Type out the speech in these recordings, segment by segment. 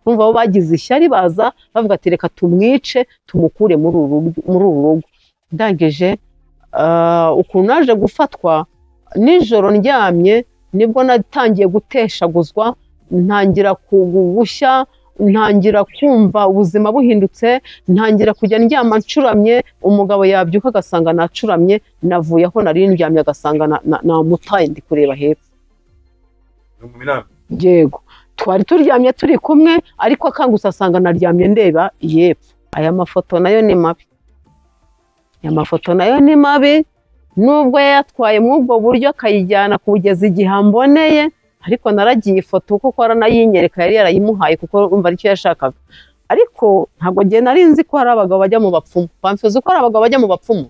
urumva bo bagize ishyari baza bavuga ati reka tumwice tumukure muri uru rugo. Ndangije ukuntu naje gufatwa nijoro ndyamye nibwo natangiye guteshaguzwa, ntangira kugushya, ntangira kumva ubuzima buhindutse, ntangira kujya ndyama ncuramye, umugabo yabyuka agasanga nacuramye, navuye aho nari ndyamye agasanga namutaye ndi kureba hepfo. Yego twari turyamye turi kumwe ariko akangutse asanga naryamye ndeba yepfo. Aya mafoto nayo ni mabi, aya mafoto nayo ni mabi, nubwo yatwaye muri ubwo buryo akayijyana kugeza igihe amboneye, ariko naragiye ifoto kuko aranayinyereka, yari yarayimuhaye kuko umva aricyo yashakaga. Ariko ntabwo ngiye nari nzi ko hari abagabo bajya mu bapfumu. Bamfuze ko hari abagabo bajya mu bapfumu.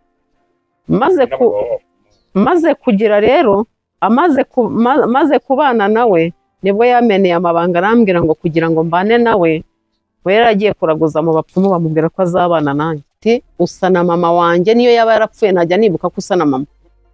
Maze kugira rero, maze kubana nawe nibwo yameneye amabanga, arambwira ngo kugira ngo mbane nawe we yaragiye kuraguza mu bapfumu, bamubwira ko azabana nanjye. Ati usa na mama wanjye, niyo yaba yarapfuye najya nibuka ko usa na mama.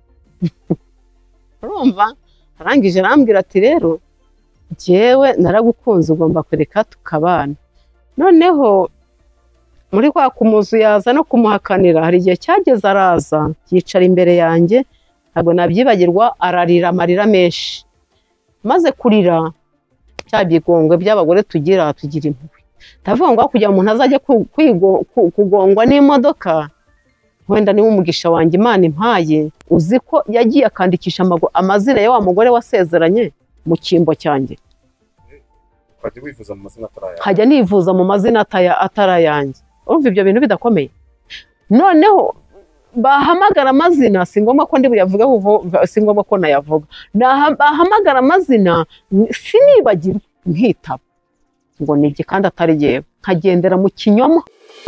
Urumva? Arangije arambwira ati rero jyewe naragukunze, ugomba kureka tukabana. Noneho muri kwa kumuzu yaza no kumuhakanira, hari igihe cyageze araza yicara imbere yanjye, ntabwo nabyibagirwa, ararira amarira menshi. Maze kurira bya bigongwe by'abagore tugira impuhwe, ndavuga ngo kugira umuntu azajye kugongwa n'imodoka, wenda niwe umugisha wanjye Imana impaye. Uzi ko yagiye akandikisha amazina ya wa mugore wasezeranye mu cyimbo cyanjye, hajya nivuza mu mazina atarayanjye. Urumva ibyo bintu bidakomeye? Noneho bahamagara amazina, si ngombwa ko ndi buyavuge, si ngombwa ko nayavuga, bahamagara amazina sinibagirwe, nkitaba ngo nibye kandi atari yewe, nkagendera mu kinyoma.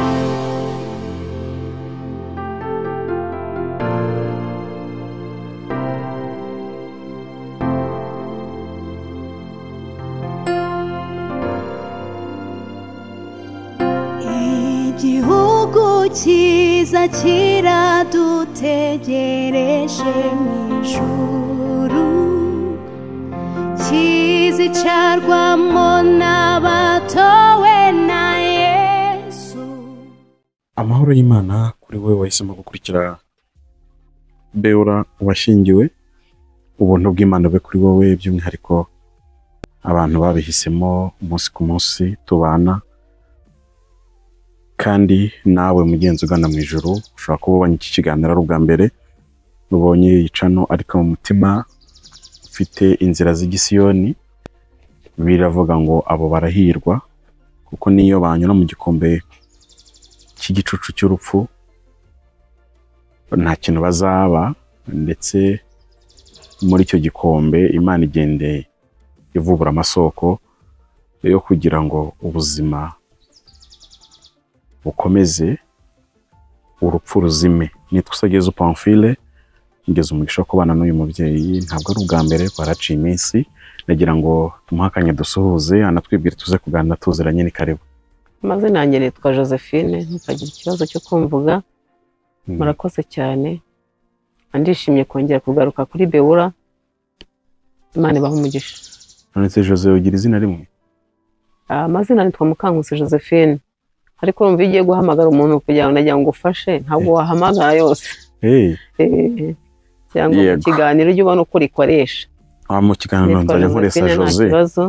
Igihugu cyiza kiradutegereje mu ijuru, kizicarwamo n'abatowe na Yesu. Amahoro y'Imana kuri wowe wahisemo gukurikira Beura washingiwe. Ubuntu bw'Imana bwe kuri wowe, by'umwihariko abantu babihisemo umunsi ku munsi tubana. Kandi nawe mugenzi ugana mu ijuru, ushobora kuba ubonye iki kiganiro ari ubwa mbere ubonye yicano, ariko mu mutima ufite inzira z'igisiyoni, biravuga ngo abo barahirwa, kuko niyo banyura mu gikombe cy'igicucu cy'urupfu nta kintu bazaba, ndetse muri icyo gikombe Imana igende ivubura amasoko yo kugira ngo ubuzima bukomeze, urupfu ruzime. Nitwa Usageza Pamphile, ngeze umugisha wo kubana n'uyu mubyeyi, ntabwo ari ubwa mbere, baraciye iminsi, nagira ngo tumuhakanye dusuhuze, anatwibwire tuze kuganira tuziranye. Ni karibu. Amazina yanjye nitwa Josephine, ntukagira ikibazo cyo kumvuga. Murakoze cyane, ndishimye kongera kugaruka kuri Beura. Imana ibahe umugisha. Nonese Jose ugira izina rimwe? Amazina nitwa Mukankusi Josephine, ariko urumva iyo ugiye guhamagara umuntu kugira ngo nagira ngo ufashe, ntabwo wahamagara yose. Cyangwa mu kiganiro ujye ubona uko urikoresha. Mu kiganiro nzajya nkoresha Jose.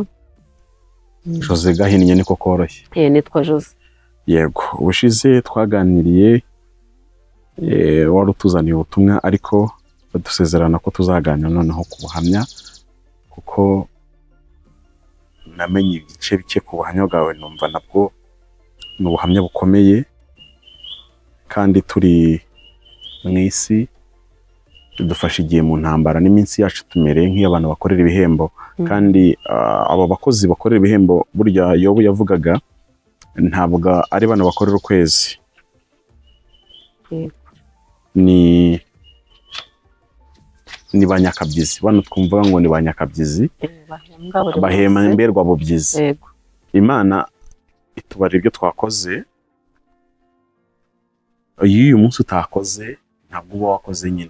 Jose gahinnye niko koroshye. Nitwa Jose. Yego, ubushize twaganiriye, wari utuzaniye ubutumwa, ariko badusezerana ko tuzaganira noneho ku buhamya, kuko namenye ibice bike ku buhamya bwawe, numva nabwo ni ubuhamya bukomeye, kandi turi mu isi dufashe igihe mu ntambara, n'iminsi yacu tumereye nk'iy'abantu bakorera ibihembo. Kandi abo bakozi bakorera ibihembo, burya Yobu yavugaga, ntabwo ari bano bakorera ukwezi, ni ba nyakabyizi. Bano twumva ngo ni ba nyakabyizi, bahemberwa bubyizi. Imana itubarira ibyo twakoze. Iyo uyu munsi utakoze, ntabwo uba wakoze nyine.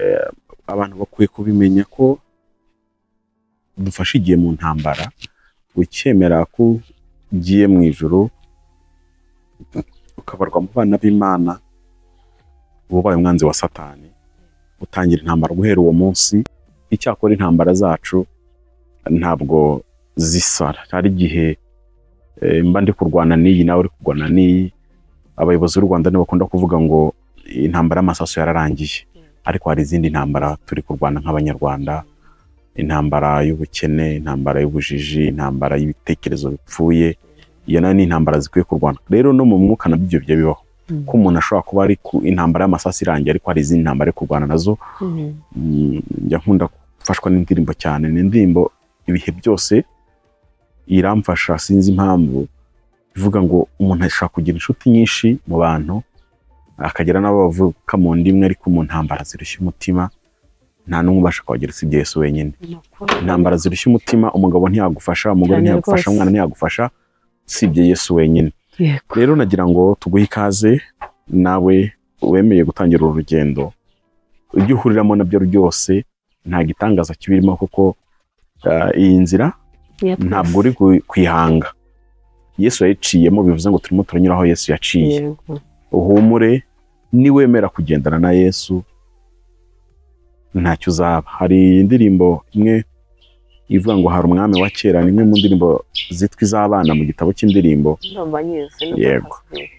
Abantu bakwiye kubimenya ko dufashe igihe mu ntambara, ukemera ko ugiye mu ijuru ukabarwa mu bana b'Imana, ubaye umwanzi wa Satani, utangira intambara guhera uwo munsi. Icyakora intambara zacu ntabwo zisara. Hari igihe mba ndi kurwana n'iyi nawe uri kurwana n'iyi. Abayobozi b'u Rwanda bakunda kuvuga ngo intambara y'amasaso yararangiye, ariko hari izindi ntambara turi kurwana nk'abanyarwanda, intambara y'ubukene, intambara y'ubujiji, intambara y'ibitekerezo bipfuye. Iyo nayo ni intambara zikwiye kurwana. Rero no mu mwuka nabyo bijya bibaho ko umuntu ashobora kuba ari ku intambara y'amasaso irangiye, ariko hari izindi ntambara yo kurwana nazo. Njya nkunda gufashwa n'indirimbo cyane, n'indirimbo ibihe byose iramfasha, sinzi impamvu, bivuga ngo umuntu ashaka kugira inshuti nyinshi mu bantu, akagira n'abo bavuka mu ndimwe, ariko mu ntambara zirushya umutima nta n'umwe ubasha kubagira usibye Yesu wenyine. Intambara zirushya umutima, umugabo ntiyagufasha, umugore ntiyagufasha, umwana ntiyagufasha usibye Yesu wenyine. Rero nagira ngo tuguhe ikaze nawe wemeye gutangira urugendo. Ujye uhuriramo nabyo byose, nta gitangaza kibirimo, kuko iyi nzira ntabwo uri kwihanga. Yesu yaciyemo, bivuze ngo turimo turanyuraho Yesu yaciye. Uhumure, niwemera kugendana na Yesu ntacyo uzaba. Hari indirimbo imwe ivuga ngo hari umwami wa kera, nimwe mu ndirimbo zitwa iz'abana mu gitabo cy'indirimbo. Yego.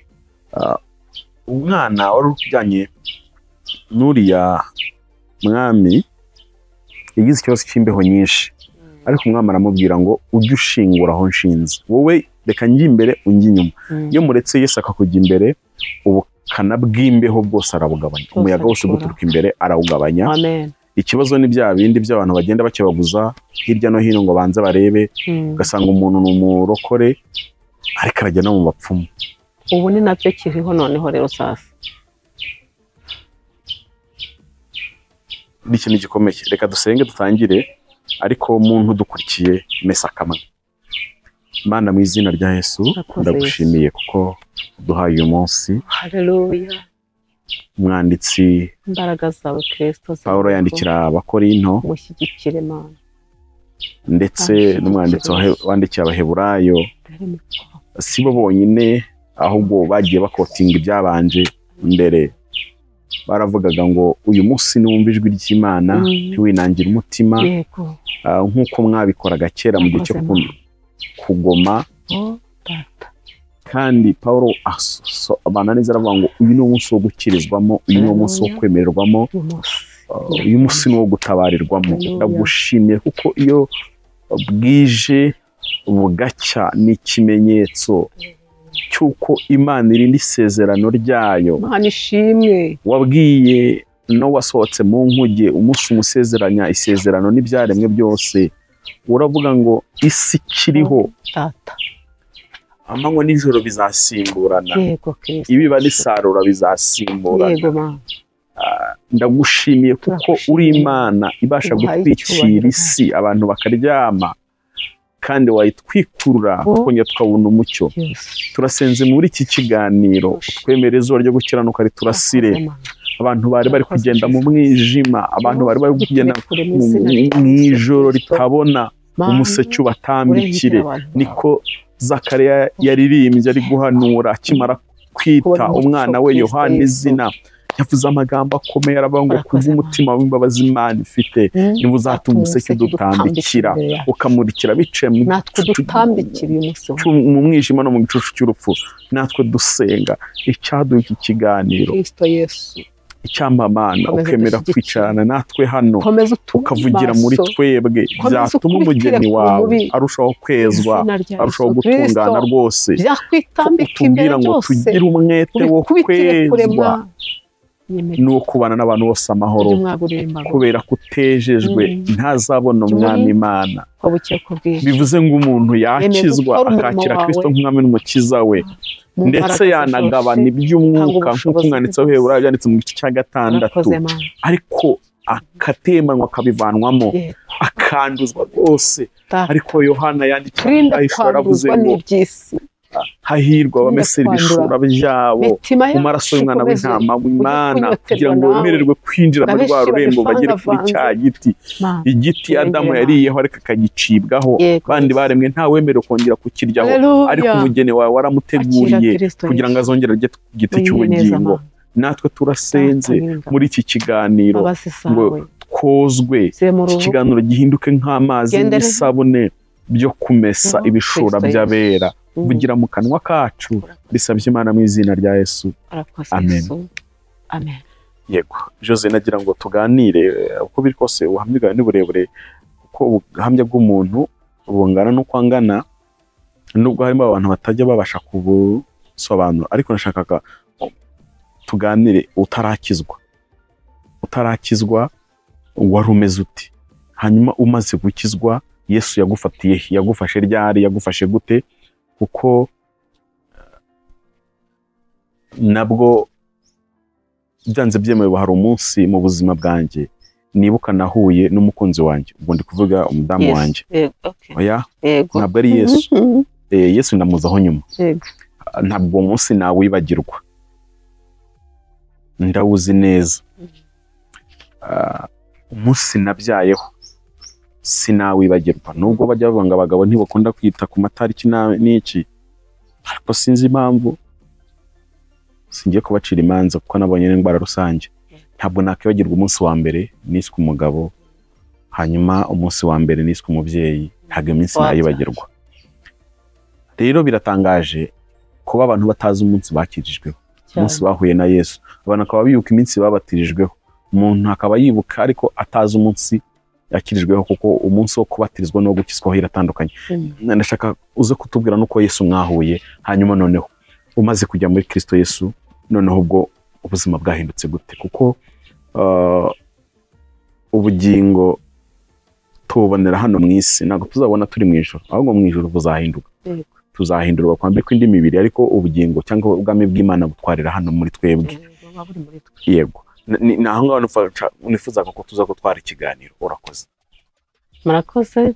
Umwana wari ujyanye n'uriya mwami yagize ikibazo cy'imbeho nyinshi, ariko umwami aramubwira ngo ujye ushingura aho nshinze, wowe reka njye imbere unjye inyuma. Iyo muretse Yesu akakujya imbere, ubukana bw'imbeho bwose arabugabanya, umuyaga wose uguturuka imbere arawugabanya. Ikibazo ni bya bindi by'abantu bagenda bakebaguza hirya no hino ngo banze barebe, ugasanga umuntu ni umurokore ariko arajya no mu bapfumu. Ubu ni nabyo kiriho noneho rero sasa. Ni ikintu gikomeye. Reka dusenge dutangire, ariko umuntu dukurikiye mesa kamwe. Mana, mu izina rya Yesu ndagushimiye kuko duhaye uyu munsi. Haleluya. Umwanditsi imbaraga zawe Kristo Pawulo yandikira Abakorinto, mushyigikire Mana, ndetse n'umwanditsi wandikiye Abaheburayo. Si bo bonyine, ahubwo bagiye bakotinga ibyabanje mbere. Baravugaga ngo uyu munsi niwumva ijwi ry'Imana ntiwinangire umutima, nk'uko mwabikoraga kera mu gihe cyo kugoma. Kandi Pawulo abana neza aravuga ngo uyu ni umunsi wo gukirizwamo, uyu ni umunsi wo kwemererwamo, uyu munsi ni wo gutabarirwamo. Ndagushimiye kuko iyo bwije bugacya ni ikimenyetso cy'uko Imana irinda isezerano ryayo. Mana ishimwe. Wabwiye no wasohotse mu nkuge umunsi umusezeranya isezerano n'ibyaremwe byose. Uravuga ngo isi kiriho amanywa n'ijoro bizasimburana, ibiba n'isarura bizasimburana. Ndagushimiye kuko uri Imana ibasha gutwikira isi abantu bakaryama, kandi wayitwikurura tukongera tukabona umucyo. Turasenze muri iki kiganiro, utwemere izuba ryo gukiranuka riturasire. Abantu bari bari kugenda mu mwijima, abantu bari bari kugenda mu ijoro ritabona, umuseke ubatambikire. Niko Zakariya yaririmbye ari guhanura akimara kwita umwana we Yohana izina. Yavuze amagambo akomeye aravuga ngo kuva umutima w'imbabazi Imana ifite niba uzatuma umuseke udutambikira, ukamurikira biciye mu mwijima no mu gicucu cy'urupfu. Natwe dusenga icyaduha iki kiganiro, icyampa Mana ukemera kwicarana natwe hano, ukavugira muri twebwe, byatuma umugeni wawe arushaho kwezwa, arushaho gutungana rwose. Utubwira ngo tugire umwete wo kwezwa no kubana n'abantu bose amahoro, kubera kutejejwe ntazabona umwami Imana. Bivuze ngo umuntu yakizwa akakira Kristo nk'umwami n'umukiza we, ndetse yanagabana iby'umwuka nk'uko umwanditsi w'Abaheburayo byanditse mu gice cya 6, ariko akatemanwa akabivanwamo, akanduzwa rwose. Ariko Yohana yanditse aravuze ngo hahirwa abamesera ibishura byabo mu maraso y'umwana w'intama w'Imana kugira ngo bemererwe kwinjira muri rwa rurembo bagere kuri cya giti, igiti Adamu yariyeho ariko akagicibwaho, bandi baremwe nta wemerewe kongera kukiryaho, ariko umugeni wawe waramuteguriye kugira ngo azongere arye ku giti cy'ubugingo. Natwe turasenze muri iki kiganiro ngo twozwe, iki kiganiro gihinduke nk'amazi n'isabune byo kumesa ibishura by'abera bugira mu kanwa kacu, bisabye Imana mu izina rya Yesu, amen. Amen. Yego Jose, nagira ngo tuganire uko biri kose ubuhamya bwawe ni burebure, kuko ubuhamya bw'umuntu bungana n'uko angana, nubwo harimo abantu batajya babasha kubusobanura, ariko nashakaga tuganire utarakizwa wari umeze uti, hanyuma umaze gukizwa Yesu yagufashe ryari, yagufashe gute? Kuko nabwo byanze byemewe hari umunsi mu buzima bwanjye nibuka nahuye n'umukunzi wanjye, ubwo ndi kuvuga umudamu wanjye. Oya, ntabwo ari Yesu. Yesu ndamuzaho nyuma. Ntabwo uwo munsi nawibagirwa, ndawuzi neza. Umunsi nabyayeho sinawibagirwa, nubwo bajya bavuga ngo abagabo ntibakunda kwita ku matariki n'iki, ariko sinzi impamvu, singiye kubacira imanza kuko nabonye n'indwara rusange. Ntabwo nakwibagirwa umunsi wa mbere niswe umugabo, hanyuma umunsi wa mbere niswe umubyeyi, ntabwo iminsi nayibagirwa. Rero biratangaje kuba abantu batazi umunsi bakirijweho, umunsi bahuye na Yesu. Abantu akaba bibuka iminsi babatirijweho, umuntu akaba yibuka ariko atazi umunsi yakirijweho, kuko umunsi wo kubatirizwa no gukizwaho iratandukanye. Ndashaka uze kutubwira nuko Yesu mwahuye, hanyuma noneho umaze kujya muri Kristo Yesu, noneho ubwo ubuzima bwahindutse gute? Kuko ubugingo tubonera hano mu isi, ntabwo tuzabona turi mu ijoro, ahubwo mu ijoro buzahinduka. Tuzahindurwa kwambikwa indi mibiri, ariko ubugingo cyangwa ubwami bw'Imana butwarira hano muri twebwe. Yego, ni aho ngaho nifuza ko tuza gutwara ikiganiro. Urakoze. Murakoze.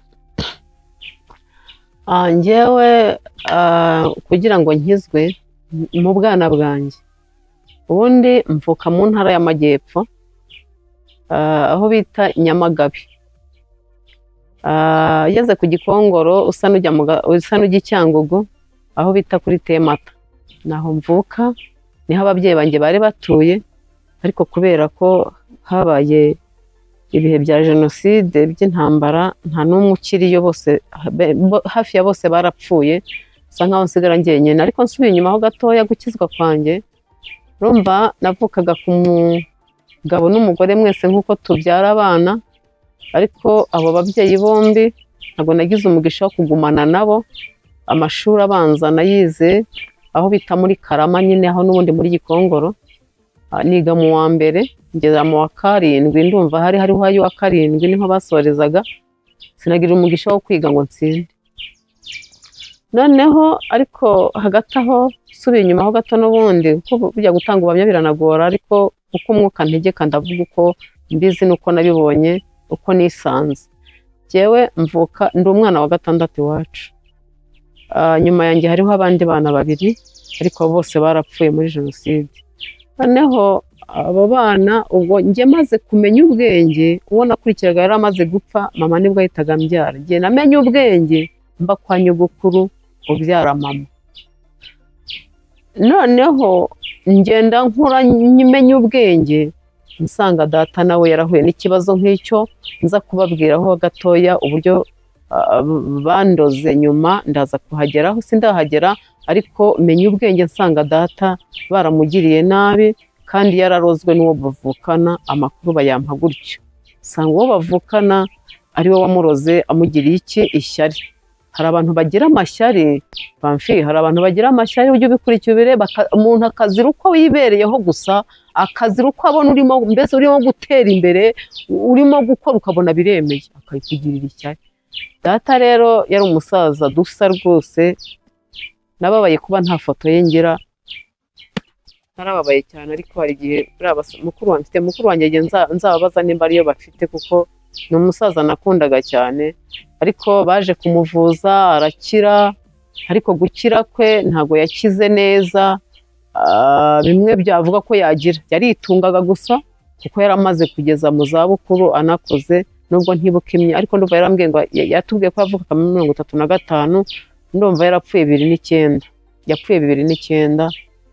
Njyewe kugira ngo nkizwe mu bwana bwanjye, ubundi mvuka mu ntara y'Amajyepfo, aho bita Nyamagabe. Yeze ku Gikongoro usa n'ujya Cyangugu, aho bita kuri Temata, naho mvuka, niho ababyeyi banjye bari batuye, ariko kubera ko habaye ibihe bya jenoside by'intambara, nta n'umwe ukiriyo, bose hafi ya bose barapfuye, usa nkaho nsigara njyenyine. Ariko nsubiye inyuma ho gatoya, gukizwa kwanjye, urumva navukaga ku mugabo n'umugore mwese nk'uko tubyara abana, ariko abo babyeyi bombi ntabwo nagize umugisha wo kugumana nabo. Amashuri abanza nayize aho bita muri Karama nyine, aho n'ubundi muri Gikongoro, niga mu wa mbere ngeza mu wa karindwi, ndumva hariho ayo wa karindwi niho basorezaga, sinagira umugisha wo kwiga ngo nsinde. Noneho ariko hagati aho subiye inyuma ho gato, n'ubundi kuko bijya gutanga ubuhamya biranagora, ariko uko umwuka ntegeka ndavuga uko mbizi nuko nabibonye, uko nisanze. Jyewe mvuka ndi umwana wa gatandatu iwacu. Nyuma yanjye hariho abandi bana babiri, ariko bose barapfuye muri jenoside. Noneho abo bana ubwo njye maze kumenya ubwenge, uwo nakurikiraga yari amaze gupfa, mama nibwo ahitaga mbyara. Njye namenye ubwenge mba kwa nyogokuru ubyara mama. Noneho ngenda nkura nyimenya ubwenge, nsanga data nawe yarahuye n'ikibazo nk'icyo, nza kubabwiraho gatoya uburyo bandoze. Nyuma ndaza kuhageraho, sindahagera, ariko menya ubwenge nsanga data baramugiriye nabi, kandi yararozwe n'uwo bavukana, amakuru bayampa gutyo. Nsanga uwo bavukana ari we wamuroze, amugiriye ishyari. Hari abantu bagira amashyari, hari abantu bagira amashyari, ujye ubikurikira ubireba, umuntu akazira uko wibereyeho gusa, akazira uko abona mbese urimo gutera imbere, urimo gukora ukabona biremeye, akayikugirira ishyari. Data rero yari umusaza dusa rwose, nababaye kuba nta foto ye ngira, narababaye cyane, ariko hari igihe mukuru wanjye nzababaza nimba ariyo bafite, kuko ni umusaza nakundaga cyane. Ariko baje kumuvuza arakira, ariko gukira kwe ntabwo yakize neza. Bimwe byavuga ko yagira, yaritungaga gusa kuko yari amaze kugeza mu zabukuru anakoze, nubwo ntibuka imyaka, ariko ndumva yarambwiye ngo yatubwiye ko yavukaga muri 35, ndumva yarapfuye 2009, yapfuye 2009.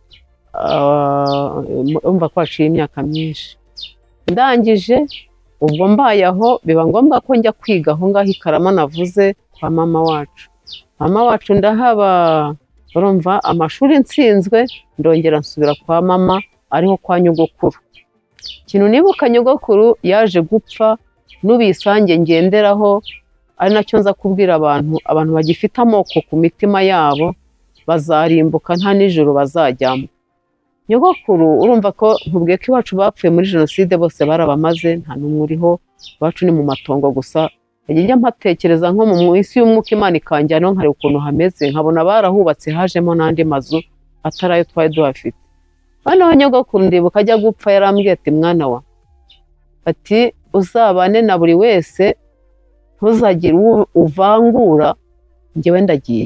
Umva ko haciye imyaka myinshi. Ndangije ubwo mbaye aho biba ngombwa ko njya kwiga aho ngaho i Karama navuze kwa mama wacu. Mama wacu ndahaba, urumva amashuri nsinzwe, ndongera nsubira kwa mama ariho kwa nyogokuru. Ikintu nibuka, nyogokuru yaje gupfa n'ubisange ngenderaho, ari nacyo nza kubwira abantu bagifite amoko ku mitima yabo bazarimbuka nta nijoro bazajyamo. Nyogokuru urumva ko nkubwiye ko iwacu bapfuye muri jenoside bose barabamaze, nta n'umwe uriho, iwacu ni mu matongo gusa. Njya mpatekereza nko mu isi y'umwuka Imana ikanjyana nkareba ukuntu hameze, nkabona barahubatse hajemo n'andi mazu atari ayo twari duhafite. Noneho nyogokuru ndibuka ajya gupfa yarambwiye ati mwana wa, ati uzabane na buri wese, ntuzagire uwo uvangura, njyewe ndagiye.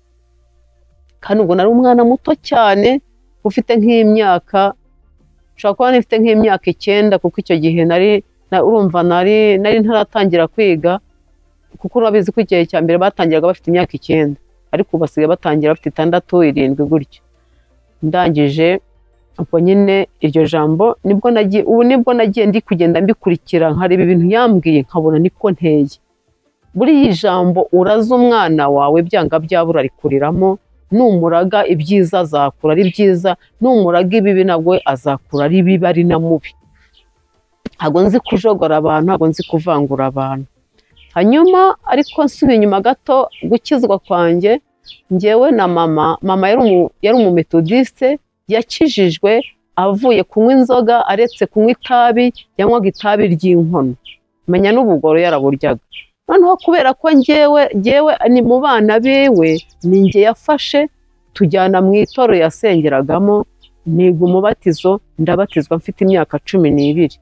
Kandi ubwo nari umwana muto cyane, ufite nk'imyaka, ushobora kuba nifite nk'imyaka 9, kuko icyo gihe urumva nari ntaratangira kwiga, kuko urabizi ko igihe cya mbere batangiraga bafite imyaka 9, ariko ubu basigaye batangira bafite 6, 7 gutyo. Ndangije ubwo nyine iryo jambo nibwo nagiye ndi kugenda mbikurikira, nkareba ibintu yambwiye nkabona niko nteye. Buriya jambo uraza umwana wawe byanga byabura rikuriramo, numuraga ibyiza azakura ari byiza, numuraga ibibi nabwo azakura ari bibi ari na mubi. Ntabwo nzi kujogora abantu, ntabwo nzi kuvangura abantu. Hanyuma ariko nsubiye inyuma gato, gukizwa kwanjye njyewe na mama yari umumetodiste, yakijijwe avuye kunywa inzoga, aretse kunywa itabi, yanywaga itabi ry'inkono, menya n'ubugoro yaraburyaga. Noneho kubera ko njyewe ni mu bana bewe, ni njye yafashe tujyana mu itoro yasengeragamo, niga umubatizo, ndabatizwa mfite imyaka 12.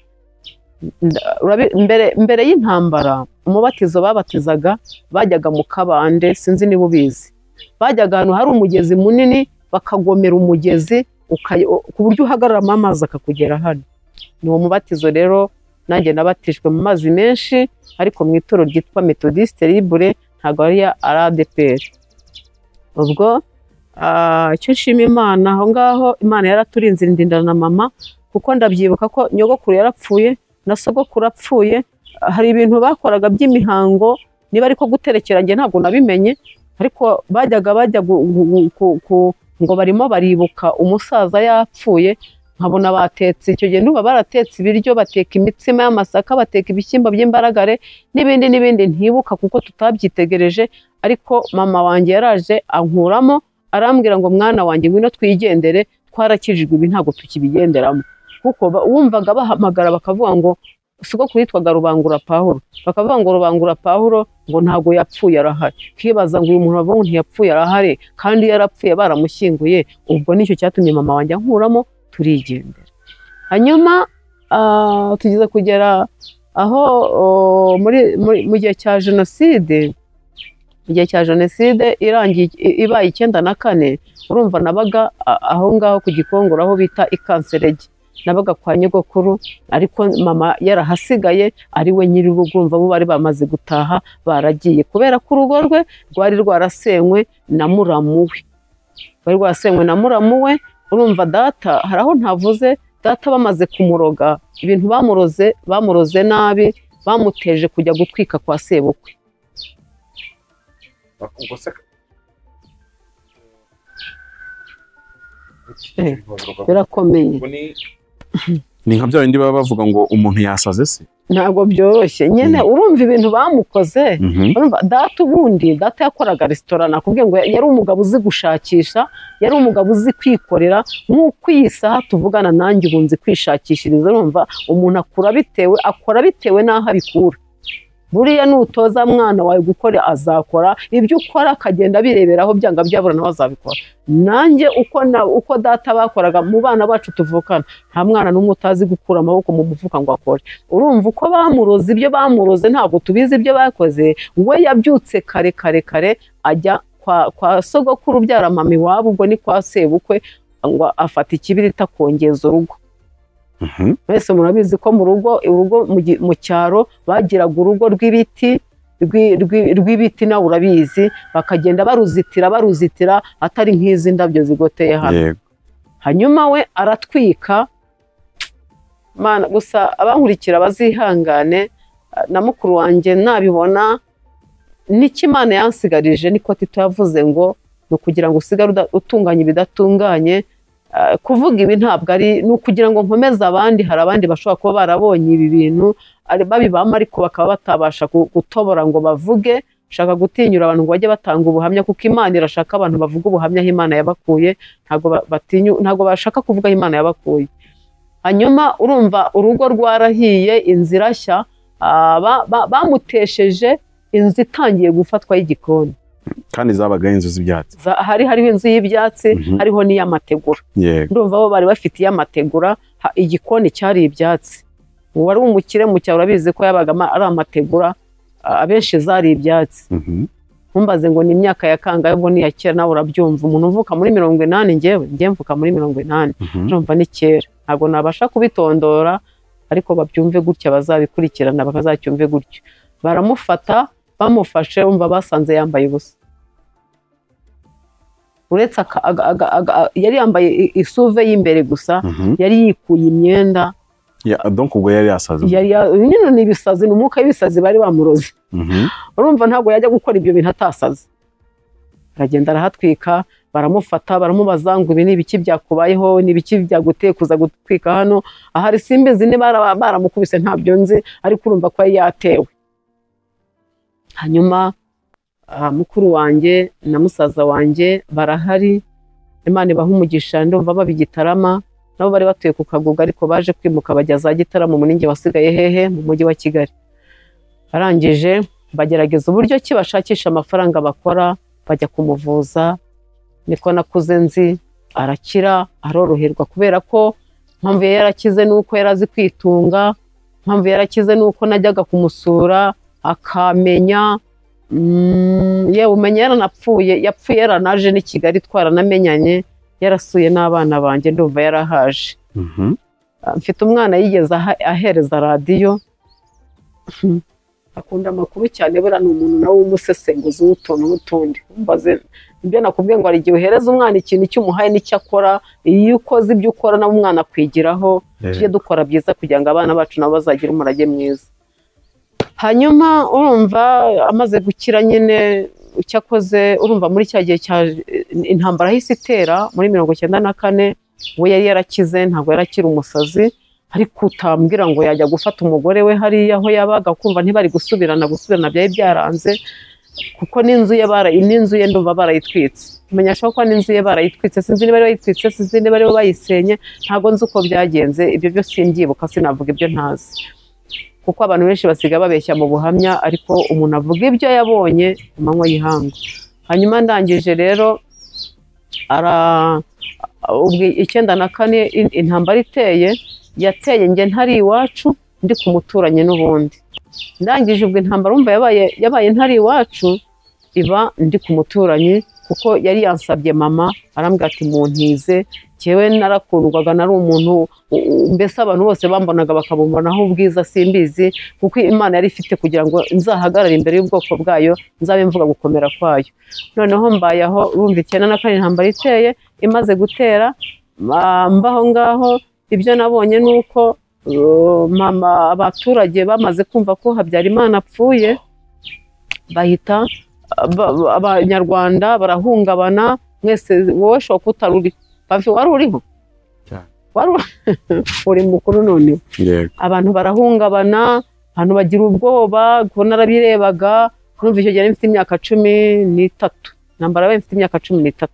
Mbere y'intambara umubatizo babatizaga bajyaga mu kabande, sinzi niba ubizi, bajyaga ahantu hari umugezi munini bakagomera umugezi ku buryo uhagararamo amazi akakugera hano. Ni uwo mubatizo rero nanjye nabatijwe mu mazi menshi, ariko mu itoro ryitwa Methodiste Libre, ntabwo ari ADPR. Ubwo icyo nshima Imana aho ngaho, Imana yaraturinze irindana na mama, kuko ndabyibuka ko nyogokuru yarapfuye na sogokuru apfuye. Hari ibintu bakoraga by'imihango, niba ariko guterekera njye ntabwo nabimenye, ariko bajya ngo barimo baribuka umusaza yapfuye, nkabona batetse icyo gihe ntuba baratetse ibiryo, bateka imitsima y'amasaka, bateka ibishyimbo by'imbaragare n'ibindi ntibuka kuko tutabyitegereje. Ariko mama wanjye yaraje ankuramo, arambwira ngo mwana wanjye ngwino twigendere, twarakijijwe, ibi ntabwo tukibigenderamo. Kuko wumvaga bahamagara bakavuga ngo sogokuru yitwaga Rubangura Pawulo, bakavuga ngo Rubangura Pawulo ngo ntabwo yapfuye arahari. Kibaza ngo uyu muntu bavuga ngo ntiyapfuye arahari, kandi yarapfuye baramushyinguye. Ubwo nicyo cyatumye mama wanjye ankuramo, turigendera. Hanyuma tugeze kugera aho mu gihe cya jenoside, irangiye ibaye 94, urumva nabaga aho ngaho ku Gikongoro aho bita ikanserege, nabaga kwa nyogokuru, ariko mama yarahasigaye ari we nyiri urugo. Urumva bo bari bamaze gutaha baragiye, kubera ko urugo rwe rwari rwarasenywe na muramu we. Urumva data, hari aho ntavuze, data bamaze kumuroga, ibintu bamuroze nabi, bamuteje kujya gutwika kwa sebukwe. Birakomeye. Ni nka bya bindi baba bavuga ngo umuntu yasaze se, ntabwo byoroshye nyine. Urumva ibintu bamukoze. Urumva data, ubundi data yakoraga resitora, nakubwiye ngo yari umugabo uzi gushakisha, yari umugabo uzi kwikorera. Nk'uko iyi saha tuvugana nanjye ubu nzi kwishakishiriza. Urumva umuntu akora bitewe n'aho abikura. Buriya nutoza mwana wawe gukora, azakora ibyo ukora, akagenda bireberaho, byanga byabura nawe azabikora. Nanjye uko data bakoraga, mu bana bacu tuvukana nta mwana n'umwe utazi gukura amaboko mu mufuka ngo akore. Urumva uko ibyo bamuroze ntabwo tubizi ibyo bakoze. We yabyutse kare ajya kwa sogokuru ubyara mama iwabo, ubwo ni kwa sebukwe, ngo afata ikibirita akongeza urugo. Mwese murabizi ko mu rugo mu cyaro bagiraga urugo rw'ibiti nawe urabizi, bakagenda baruzitira atari nk'izi ndabyo zigoteye hano. Hanyuma we aratwika, mana gusa abankurikira bazihangane, na mukuru wanjye nabibona n'ikimana yansigarije niko Tito yavuze ngo no kugira ngo usigare utunganye ibidatunganye. Kuvuga ibi ntabwo ari nukugira ngo nkomeze abandi, hari abandi bashobora kuba barabonye ibi bintu babibamo ariko bakaba batabasha gutobora ngo bavuge. Shaka gutinyura abantu ngo bajye batanga ubuhamya, kuko Imana irashaka abantu bavuga ubuhamya aho Imana yabakuye, ntago bashaka kuvuga aho Imana yabakuye. Hanyuma urumva urugo rwarahiye, inzira nshya, bamutesheje inzu itangiye gufatwa y'igikoni, kandi zabaga inzu z'ibyatsi. hariho inzu y'ibyatsi, hariho n'iy'amategura. Ndumva bo bari bafite iy'amategura, igikoni cyari ibyatsi. Wari umukire mu cyaro urabizi ko yabaga ari amategura, abenshi zari ibyatsi. Ntumbaze ngo ni imyaka ya kangahe, ubwo ni iya kera, nawe urabyumva. Umuntu uvuka muri 80, njye mvuka muri 80, urumva ni kera. Ntabwo nabasha kubitondora, ariko babyumve gutya, bazabikurikirana bakazacyumve gutyo. Baramufata, bamufashe, umva basanze yambaye ubusa. Uretse yari yambaye isuve y'imbere gusa, yari yikuye imyenda. Donc ubwo yari yasaze. Nyine ni ibisazi, ni umwuka w'ibisazi bari bamuroze. Urumva ntabwo yajya gukora ibyo bintu atasaze. Aragenda arahatwika, baramufata, baramubaza ngo ibi ni ibiki byakubayeho, ni ibiki byaguteye kuza gutwika hano. Ahari simbizi ni baramukubise, ntabyo nzi, ariko urumva ko yari yatewe. Hanyuma mukuru wanjye na musaza wanjye barahari, Imana ibaha umugisha, ndumva babigitarama, nabo bari batuye ku Kaguga ariko baje kwimuka bajya za Gitarama, umunenge wasigaye hehe mu mujyi wa Kigali. Barangije bagerageza uburyo ki bashakisha amafaranga bakora, bajya kumuvuza. Niko nakuze nzi arakira, aroroherwa, kubera ko mpamvu yarakize nuko yarazi kwitunga, mpamvu yarakize nuko najyaga kumusura akamenya. Yewe umenya yaranapfuye, yapfuye yaranaje n'i Kigali, twaranamenyanye, yarasuye n'abana banjye, ndumva yarahaje. Mfite umwana yigeze ahereza radiyo, akunda amakuru cyane, buriya ni umuntu nawe w'umusesenguzi w'utuntu n'utundi. Mbaze ibyo nakubwiye ngo hari igihe uhereza umwana ikintu cy'umuhaye n'icyo akora, iyo ukoze ibyo ukora nawe umwana akwigiraho. Tujye dukora byiza kugira ngo abana bacu nabo bazagire umurage mwiza. Hanyuma urumva amaze gukira nyine, cyakoze urumva muri cya gihe cya intambara hisi itera muri 1994, we yari yarakize, ntabwo yarakira umusazi, ariko utambwira ngo yajya gufata umugore we hariya aho yabaga, kumva ntibari gusubirana byari byaranze, kuko n'inzu ye ndumva barayitwitse. Menyesha ko n'inzu ye barayitwitse, sinzi niba bayitwitse, sinzi niba ari bo bayisenye, ntabwo nzi uko byagenze, ibyo byo simbyibuka, sinavuga ibyo ntazi, kuko abantu benshi basiga babeshya mu buhamya, ariko umuntu avuga ibyo yabonye ku manywa y'ihangu. Hanyuma ndangije rero, ubwo 94 intambara yateye njye ntari iwacu, ndi ku muturanyi n'ubundi. Ndangije ubwo intambara umva yabaye ntari iwacu, iba ndi ku muturanyi, kuko yari yansabye mama, arambwira ati muntize, cyewe narakundwaga, nari umuntu mbese abantu bose bambonaga bakabumbonaho ubwiza, simbizi, kuko Imana yari ifite kugira ngo nzahagarare imbere y'ubwoko bwayo, nzabe mvuga gukomera kwayo. Noneho mbayeho, urumva 94 intambara iteye, imaze gutera, mbaho ngaho. Ibyo nabonye nuko mama, abaturage bamaze kumva ko Habyarimana apfuye, bahita abanyarwanda barahungabana. Mwese wowe shoka utaruri, wari uriho, uri mukuru none. Abantu barahungabana, abantu bagira ubwoba, ko narabirebaga. Numva icyo gihe mfite imyaka 13, nambara mfite imyaka 13.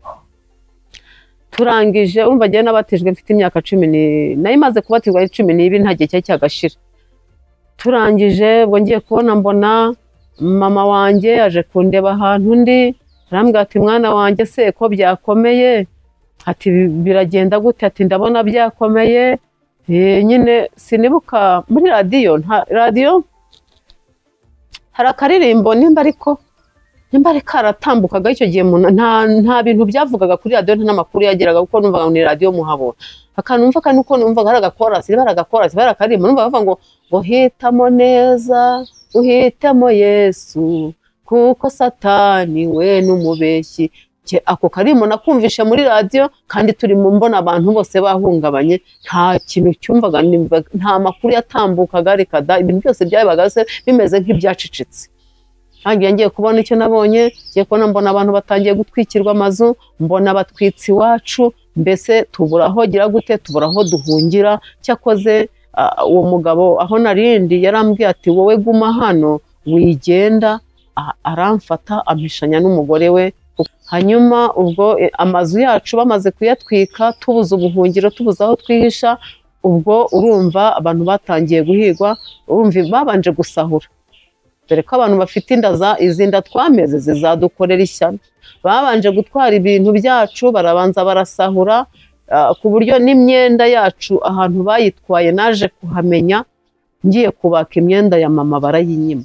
Turangije urumva gihe nabatijwe mfite imyaka 10, nayo imaze kubatizwa 12 nta gihe cyari cyagashira. Turangije ubwo ngiye kubona mbona mama wanjye aje kundeba ahantu ndi, arambwira ati mwana wanjye se ko byakomeye, ati biragenda gute, ati ndabona byakomeye. Nyine sinibuka muri radiyo hari akaririmbo nimba ariko nimba ari karatambukaga icyo gihe nta bintu byavugaga kuri radiyo nta n'amakuru yageraga kuko numvaga ni radiyo Muhabura akanumva kandi uko numvaga hari agakorasi barakaririmba numva bavuga ngo hitamo neza uhitemo Yesu kuko Satani we n'umubeshyi. Ako karimo nakumvishe muri radiyo kandi turi mu mbona abantu bose bahungabanye, nta kintu cyumvaga, nta makuru yatambukaga, reka da ibintu byose byabaga bimeze nk'ibyacicitse. Ngiye kubona icyo nabonye, ngiye kubona mbona abantu batangiye gutwikirwa amazu, mbona abatwitsi iwacu, mbese tubura aho gira gute, tubura aho duhungira. Cyakoze uwo mugabo aho narindi yarambwiye ati wowe guma hano wigenda, aramfata ampishanya n'umugore we. Hanyuma ubwo amazu yacu bamaze kuyatwika, tubuze ubuhungiro, tubuze aho twihisha, ubwo urumva abantu batangiye guhigwa, urumva babanje gusahura. Dore ko abantu bafite izi nda twameze zizadukorera ishyano. Babanje gutwara ibintu byacu, barabanza barasahura, ku buryo n'imyenda yacu ahantu bayitwaye naje kuhamenya, ngiye kubaka imyenda ya mama barayinyima.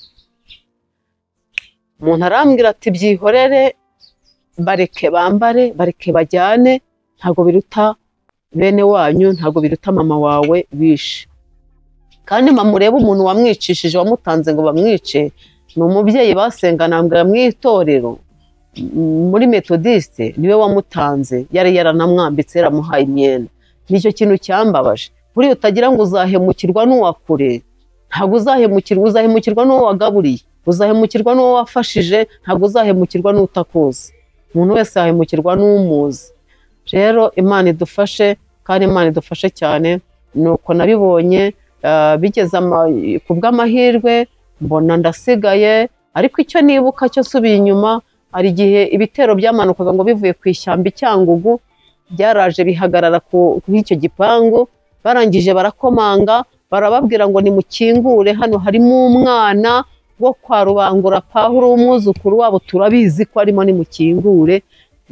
Umuntu arambwira ati byihorere, bareke bambare, bareke bajyane, ntago biruta bene wanyu, ntago biruta mama wawe bishe. Kandi mama ureba umuntu wamwicishije, wamutanze ngo bamwice, ni umubyeyi basenganambwira mu itorero muri Methodiste, niwe wamutanze, yari yaranamwambitse, yaramuhaye imyenda. Nicyo kintu cyambabaje. Buriya utagira ngo uzahemukirwa n'uwakure, ntago uzahemukirwa n'uwo wagaburiye, uzahemukirwa n'uwo wafashije, ntago uzahemukirwa n'utakuzi. Umuntu wese ahemukirwa n'umuzi. Rero Imana idufashe, kandi Imana idufashe cyane. Nuko nabibonye bigeze ku bw'amahirwe, mbona ndasigaye, ariko icyo nibuka cyo subiye inyuma, hari igihe ibitero byamanukaga ngo bivuye ku ishyamba Cyangugu, byaraje bihagarara kuri icyo gipangu, barangije barakomanga, barababwira ngo nimukingure, hano harimo umwana wo kwa Rubangura Pawulo w'umwuzukuru wabo, turabizi ko arimo, nimukingure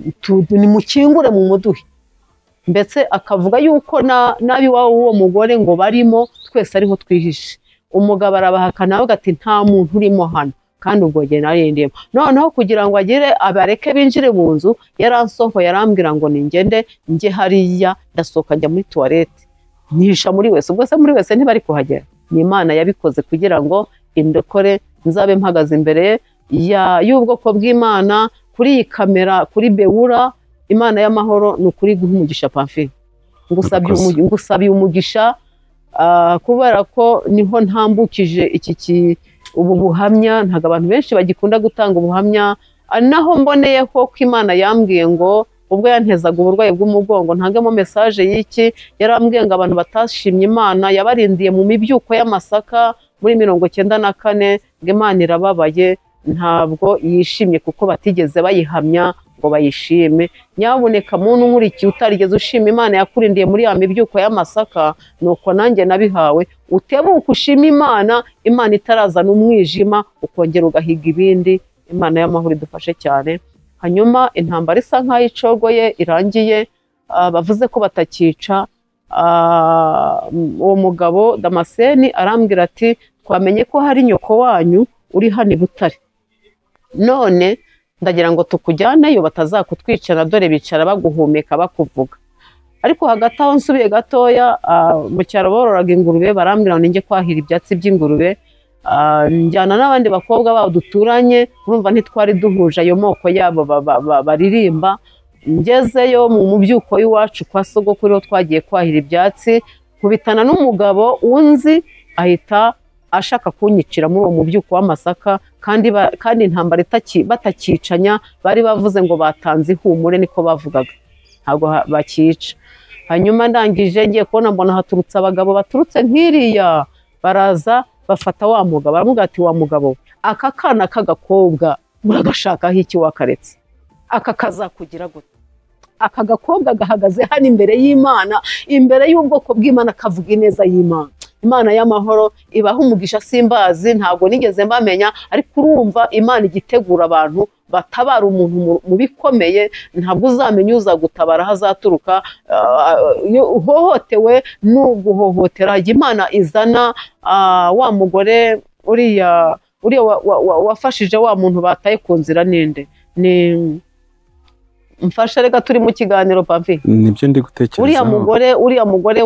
mu muduhe. Mbese akavuga yuko n'abiwabo w'uwo mugore ngo barimo, twese ariho twihishe. Umugabo arabahakana avuga ati nta muntu urimo hano, kandi ubwo gihe narindiyemo. Noneho kugira ngo agire abareke binjire mu nzu, yaransohoye arambwira ngo ningende njye hariya, ndasohoka njya muri toilette, nihisha muri wese. Ubwo se muri wese ntibari kuhagera, ni Imana yabikoze kugira ngo indokore nzabe mpagaze imbere y'ubwoko bw'Imana. Kuri iyi kamera, kuri Beura, Imana y'amahoro, ni ukuri guha umugisha Pamphile. Ngusabiye umugisha, kubera ko niho ntambukije ubu buhamya. Ntago abantu benshi bagikunda gutanga ubuhamya, naho mboneyeho ko Imana yambwiye ngo ubwo yantezaga uburwayi bw'umugongo ntangemo message y'iki, yarambwiye ngo abantu batashimye Imana yabarindiye mu mibyuko y'amasaka muri 94, ngo Imana irababaye, ntabwo yishimye kuko batigeze bayihamya ngo bayishime. Nyaboneka muntu nkurikiye utarigeze ushima Imana yakurindiye muri ya mibyuko y'amasaka, nuko nanjye nabihawe. Utebuka ushima Imana, Imana itarazana umwijima, ukongera ugahiga ibindi. Imana y'amahoro idufashe cyane. Hanyuma intambara isa nkaho icogoye irangiye, bavuze ko batakica. Uwo mugabo Damascene arambwira ati twamenye ko hari nyoko wanyu uri hano i Butare, none ndagira ngo tukujyaneyo batazakutwicana, dore bicara baguhumeka bakuvuga. Ariko hagati aho nsubiye gatoya, mu cyaro bororaga ingurube, barambwira ngo ninjye kwahira ibyatsi by'ingurube, njyana n'abandi bakobwa babo duturanye, urumva ntitwari duhuje ayo moko yabo baririmba. Ngezeyo mu mubyuko w'iwacu kwa sogokuru, twagiye kwahira ibyatsi, nkubitana n'umugabo unzi, ahita ashaka kunyicira muri uwo mubyuko w'amasaka, kandi intambara batakicanya, bari bavuze ngo batanze ihumure, niko bavugaga, ntabwo bakica. Hanyuma ndangije ngiye kubona mbona haturutse abagabo baturutse nk'iriya, baraza bafata wa mugabo, baramubwira ati wa mugabo, aka kana k'agakobwa uragashakaho iki wakaretse? Aka kazakugira gute? Aka gakobwa gahagaze hano imbere y'Imana, imbere y'ubwoko bw'Imana, kavuga ineza y'Imana. Imana y'amahoro ibaha umugisha, simbazi, ntabwo nigeze mbamenya, ariko urumva Imana igitegura abantu batabara umuntu mu bikomeye, ntabwo uzamenya uza gutabara hazaturuka. Uhohotewe n'uguhohotera, Imana izana wa mugore uriya uriya wafashije wa muntu bataye ku nzira ninde ni mfasha rega turi mu kiganiro Pavi nibyo ndi gutekereza uriya mugore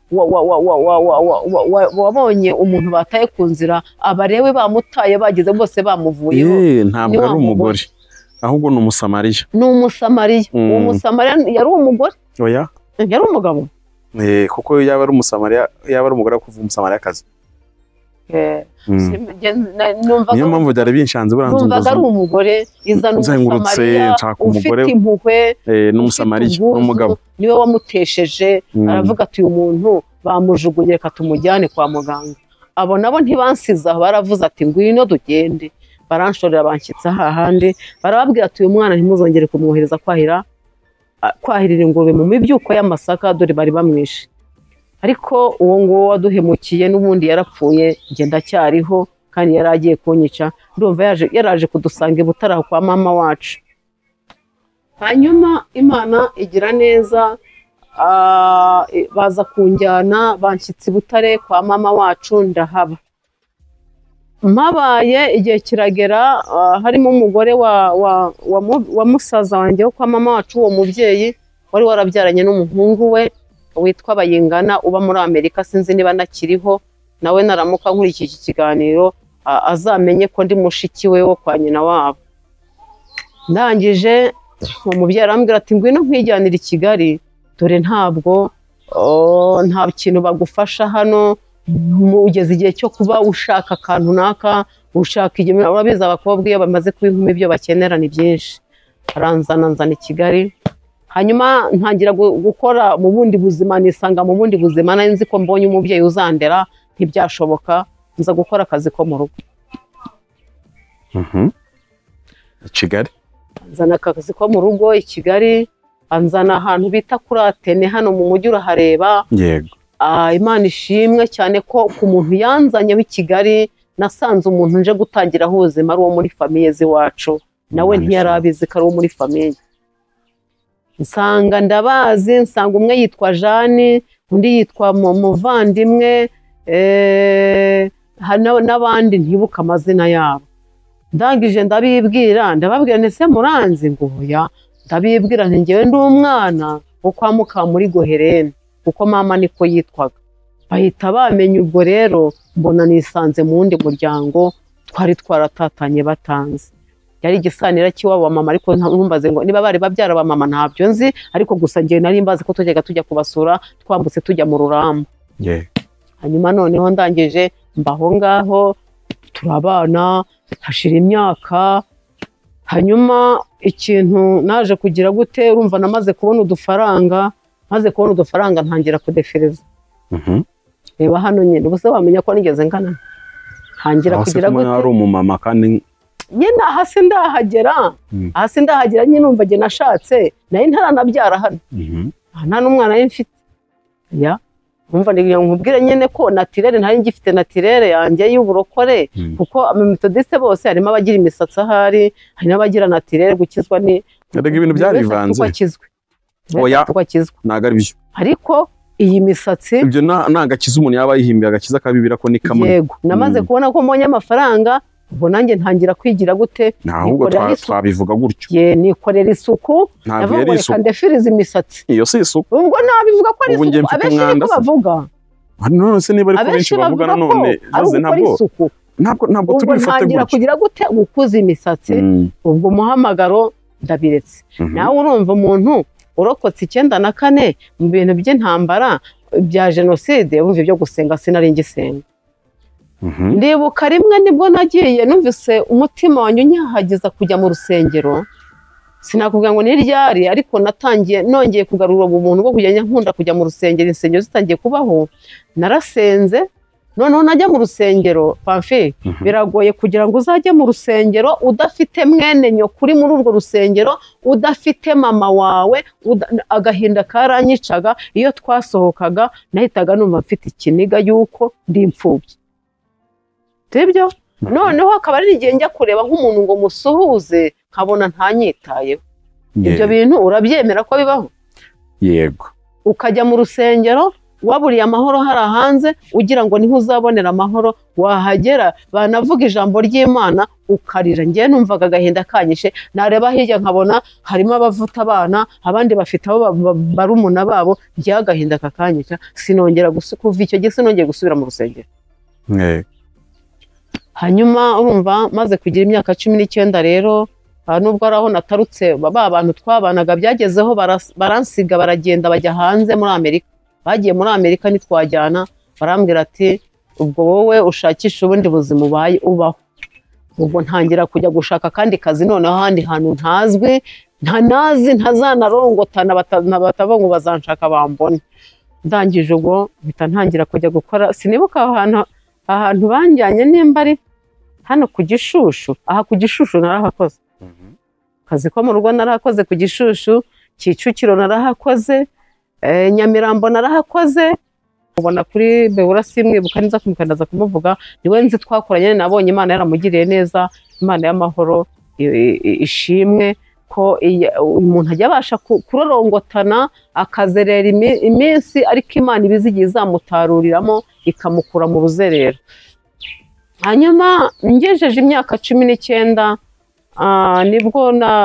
wabonye umuntu bataye ku nzira abarewe bamutaye bagize bose bamuvuyeho ntabwo ari umugore ahubwo ni umusamariya uwo musamariya yari umugore oya yari umugabo kuko yaba ari umusamariya yaba ari umugore kuva umusamariya kazi niyo mpamvu byari binshanze numvaga ari umugore izana umusamariya ufite impuhwe n'umusamariya n'umugabo niwe wamutesheje aravuga ati uyu muntu bamujugunye reka tumujyane kwa muganga abo nabo ntibansiza baravuze ati ngwino tugende baranshorera banshyitsa hahandi barababwira ati uyu mwana ntimuzongere kumwohereza kwahirira ingurube mu mibyuko y'amasaka dore bari bamwishe ariko uwo nguwo waduhemukiye n'ubundi yarapfuye ngenda cyariho kandi yari agiye kunyica ndumva yaraje kudusanga i Butare kwa mama wacu hanyuma Imana igira neza baza kunjyana banshyitsi i Butare kwa mama wacu ndahaba mpabaye igihe kiragera harimo umugore wa musaza wanjye wo kwa mama wacu uwo mubyeyi wari warabyaranye n'umuhungu we witwa Bayingana uba muri Amerika sinzi niba nakiriho nawe naramuka nkurikije iki kiganiro azamenye ko ndi mushiki we wo kwa nyina wabo ndangije umubyeyi arambwira ati ngwino nkwijyanira i Kigali dore ntabwo nta kintu bagufasha hano ugeze igihe cyo kuba ushaka akantu naka ushaka igihe urabizi abakobwa iyo bamaze kuba inkumi ibyo bakenera ni byinshi nzana i Kigali hanyuma ntangira gukora mu bundi buzima nisanga mu bundi buzima nari nzi ko mbonye umubyeyi uzandera ntibyashoboka nza gukora akazi ko mu rugo i Kigali nzana akazi ko mu rugo i Kigali anzana ahantu bita kuri Atene hano mu mujyi urahareba yego Imana ishimwe cyane ko ku muntu yanzanye w'i Kigali nasanze umuntu nje gutangiraho ubuzima ari uwo muri famiye z'iwacu nawe ntiyari abizi ko ari uwo muri famiye nsanga ndabazi nsanga umwe yitwa Jeanne undi yitwa Muvandimwe n'abandi ntibuka amazina yabo ndangije ndababwira ndetse muranzi ngo oya ndabibwira nti ngewe ndi umwana wo kwa Mukamuri Goherene kuko mama niko yitwaga bahita bamenye ubwo rero mbona nisanze mu wundi muryango twari twaratatanye batanze yari igisanira cy'iwabo wa mama ariko ntumbaze ngo niba bari babyara ba mama ntabyo nzi ariko gusa ngewe nari mbazi ko tujya kubasura twambutse tujya mu Rurambo hanyuma noneho ndangije mbaho ngaho turabana hashira imyaka hanyuma ikintu naje kugira gute urumva namaze kubona udufaranga ntangira kudefereza reba hano nyine ubuse wamenya ko nigeze ngana ntangira kugira gute ari umumama kandi nyine hasi ndahagera nyine numva nge nashatse nayo ntaranabyara hano nta n'umwana ye mfite umva nkubwire nyine ko natirere ntari ngifite natirere yanjye y'uburokore kuko abametodiste bose harimo abagira imisatsi ahari hari n'abagira natirere gukizwa ni ibintu byarivanze ntabwo ari byo ariko iyi misatsi ibyo nta gakiza umuntu yaba yihimbiye agakiza kabibira ko ni kamwe yego namaze kubona ko mbonye amafaranga ubwo nanjye ntangira kwigira gute ahubwo twabivuga gutyo nikorera isuku ntabwo reka ndefirize imisatsi iyo si isuku ubwo nabivuga ko ari isuku abenshi niko bavuga none se niba ariko benshi bavuga nanone ntabwo tubifate ntangira kugira gute gukuza imisatsi ubwo umuhamagaro ndabiretse nawe urumva umuntu urokotse 94 mu bintu by'intambara bya jenoside wumva ibyo gusenga sinari ngisenga ndibuka rimwe nibwo nagiye numvise umutima wanjye unyahagiza kujya mu rusengero sinakubwira ngo ni ryari ariko natangiye nongeye kugarura ubumuntu bwo kujya nkunda kujya mu rusengero insengero zitangiye kubaho narasenze noneho najya mu rusengero Pamfi biragoye kugira ngo uzajye mu rusengero udafite mwene nyokuri muri urwo rusengero udafite mama wawe agahinda karanyicaga iyo twasohokaga nahitaga numva mfite ikiniga yuko ndi imfubyi tibyo noneho akaba ari igihe njya kureba nk'umuntu ngo musuhuze nkabona ntanyitayeho ibyo bintu urabyemera ko bibaho yego ukajya mu rusengero waburiye amahoro hari hanze ugira ngo niho uzabonera amahoro, wahagera banavuga ijambo ry'Imana ukarira. Ngiye numvaga agahinda kanyishe, nareba hirya nkabona harimo abavuta abana, abandi bafite abo barumuna babo, ngiye agahinda kakanyisha, sinongera kuva icyo gihe sinongeye gusubira mu rusengero. Hanyuma urumva maze kugira imyaka 19 rero, nubwo ari aho natarutse, ba bantu twabanaga byagezeho baransiga baragenda bajya hanze muri Amerika. Bagiye muri Amerika nitwajyana, barambwira ati ubwo wowe ushakisha ubundi buzima ubaho. Ubwo ntangira kujya gushaka kandi kazi, noneho ahandi hantu ntazwi, ntanazi, ntazanarongotana, batava ngo bazanshaka bambone. Ndangije ubwo mpita ntangira kujya gukora, sinibuka ahantu banjyanye nimba ari hano ku Gishushu. Aha ku Gishushu narahakoze akazi ko mu rugo, narahakoze ku Gishushu, Kicukiro narahakoze, Nyamirambo narahakoze. Ubona kuri Beura simwibuka niza kumukandaza kumuvuga, niwe nzi twakoranye, nabonye Imana yaramugiriye neza, Imana y'amahoro ishimwe ko umuntu ajya abasha kurorongotana akazerera iminsi, ariko Imana ibizigiye izamutaruriramo ikamukura mu buzerero. Hanyuma ngejeje imyaka 19, nibwo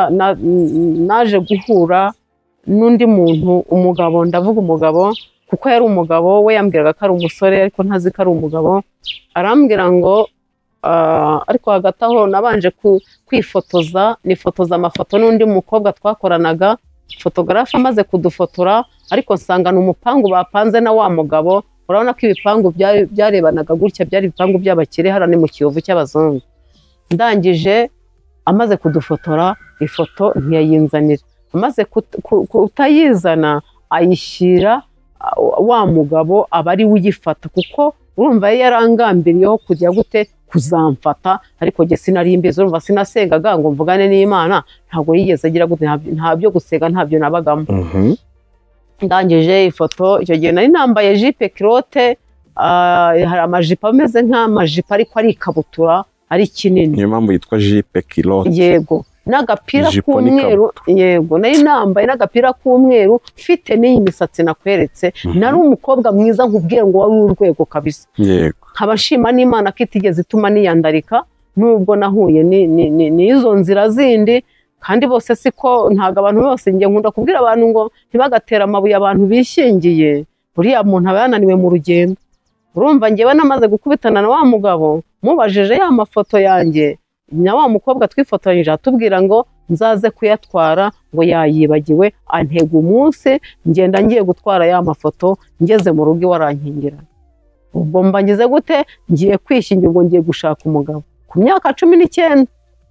naje guhura n'undi muntu, umugabo, ndavuga umugabo kuko yari umugabo, we yambwiraga ko ari umusore ariko ntazi ko ari umugabo. Arambwira ngo ariko hagati aho nabanje kwifotoza, nifotoza amafoto n'undi mukobwa twakoranaga, fotogarafe amaze kudufotora, ariko nsanga ni umupangu bapanze na wa mugabo. Urabona ko ibipangu byarebanaga gutya, byari ibipangu by'abakire, hara ni mu Kiyovu cy'abazungu. Ndangije amaze kudufotora, ifoto ntiyayinzanira, amaze kutayizana ayishyira wa mugabo, aba ari we uyifata, kuko urumva yarangambiriyeho kujya gute kuzamfata, ariko jye sinari mbizi, urumva sinasengaga ngo mvugane n'Imana, ntabwo yigeze agira gute, nta byo gusenga ntabyo nabagamo. Ndangije ifoto, icyo gihe nari nambaye jipe kirote, hari amajipo ameze nk'amajipo ariko ari ikabutura, ari kinini, niyo mpamvu yitwa jipe kirote. Yego, n'agapira k'umweru. Yego, nari nambaye n'agapira k'umweru, mfite n'iyi misatsi nakweretse. Nari umukobwa mwiza, nkubwiye ngo wari urwego kabisa. Yego, nkaba nshima n'Imana ko itigeze ituma niyandarika, nubwo nahuye n'izo nzira zindi. Kandi bose siko, ntago abantu bose, njye nkunda kubwira abantu ngo ntibagatera amabuye abantu bishingiye, buriya muntu aba yananiwe mu rugendo. Urumva njyewe namaze gukubitana na wa mugabo, mubajije ya mafoto yanjye, na wa mukobwa twifotoranyije atubwira ngo nzaze kuyatwara, ngo yayibagiwe, antega umunsi ngenda ngiye gutwara ya mafoto, ngeze mu rugo iwe arankingira. Ubwo mba ngize gute, ngiye kwishingira, ngo ngiye gushaka umugabo ku myaka 19.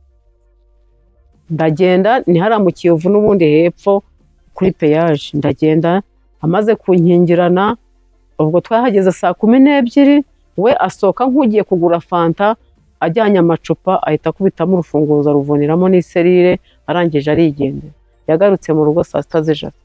Ndagenda ni hara mu Kiyovu n'ubundi hepfo kuri peyaje, ndagenda amaze kunkingirana. Ubwo twahageze saa 12, we asohoka nk'ugiye kugura fanta, ajyanye amacupa, ahita akubitamo urufunguzo aruvuniramo n'iserire, arangije arigendera. Yagarutse mu rugo saa 6 z'ijoro,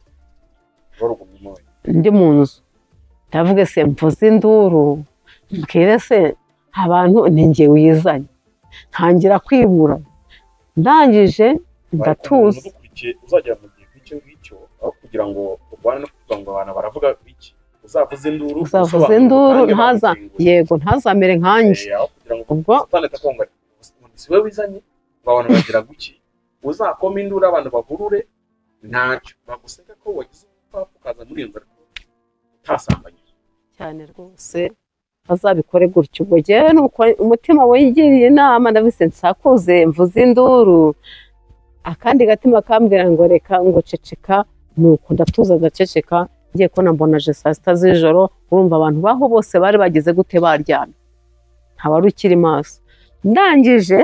ndi mu nzu. Ndavuga se mvuze induru, mbwire se abantu ni njye wizanye, ntangira kwibura. Ndangije ndatuza. Uzagera mu gihe nk'icyo ngicyo, aho kugira ngo urwane no kuvuga ngo abantu baravuga iki, uzavuze induru, yego, ntazamere nkanjye. Ubwo siwe wizanye, ngo abantu bagira guki, uzakoma induru abantu bahurure, ntacyo baguseka ko wagize umupfapfa ukaza muri iyo nzira utasambanye cyane rwose. Azabikore gutyo. Ubwo njyewe nuko umutima wigiriye inama, ndabise nsakuze mvuze induru, akandi gatima kambwira ngo reka, ngo ceceka. Nuko ndatuza ndaceceka, ngiye ko nambonaje saa 6 z'ijoro. Urumva abantu baho bose bari bagize gute, baryamye, nta wari ukiri maso. Ndangije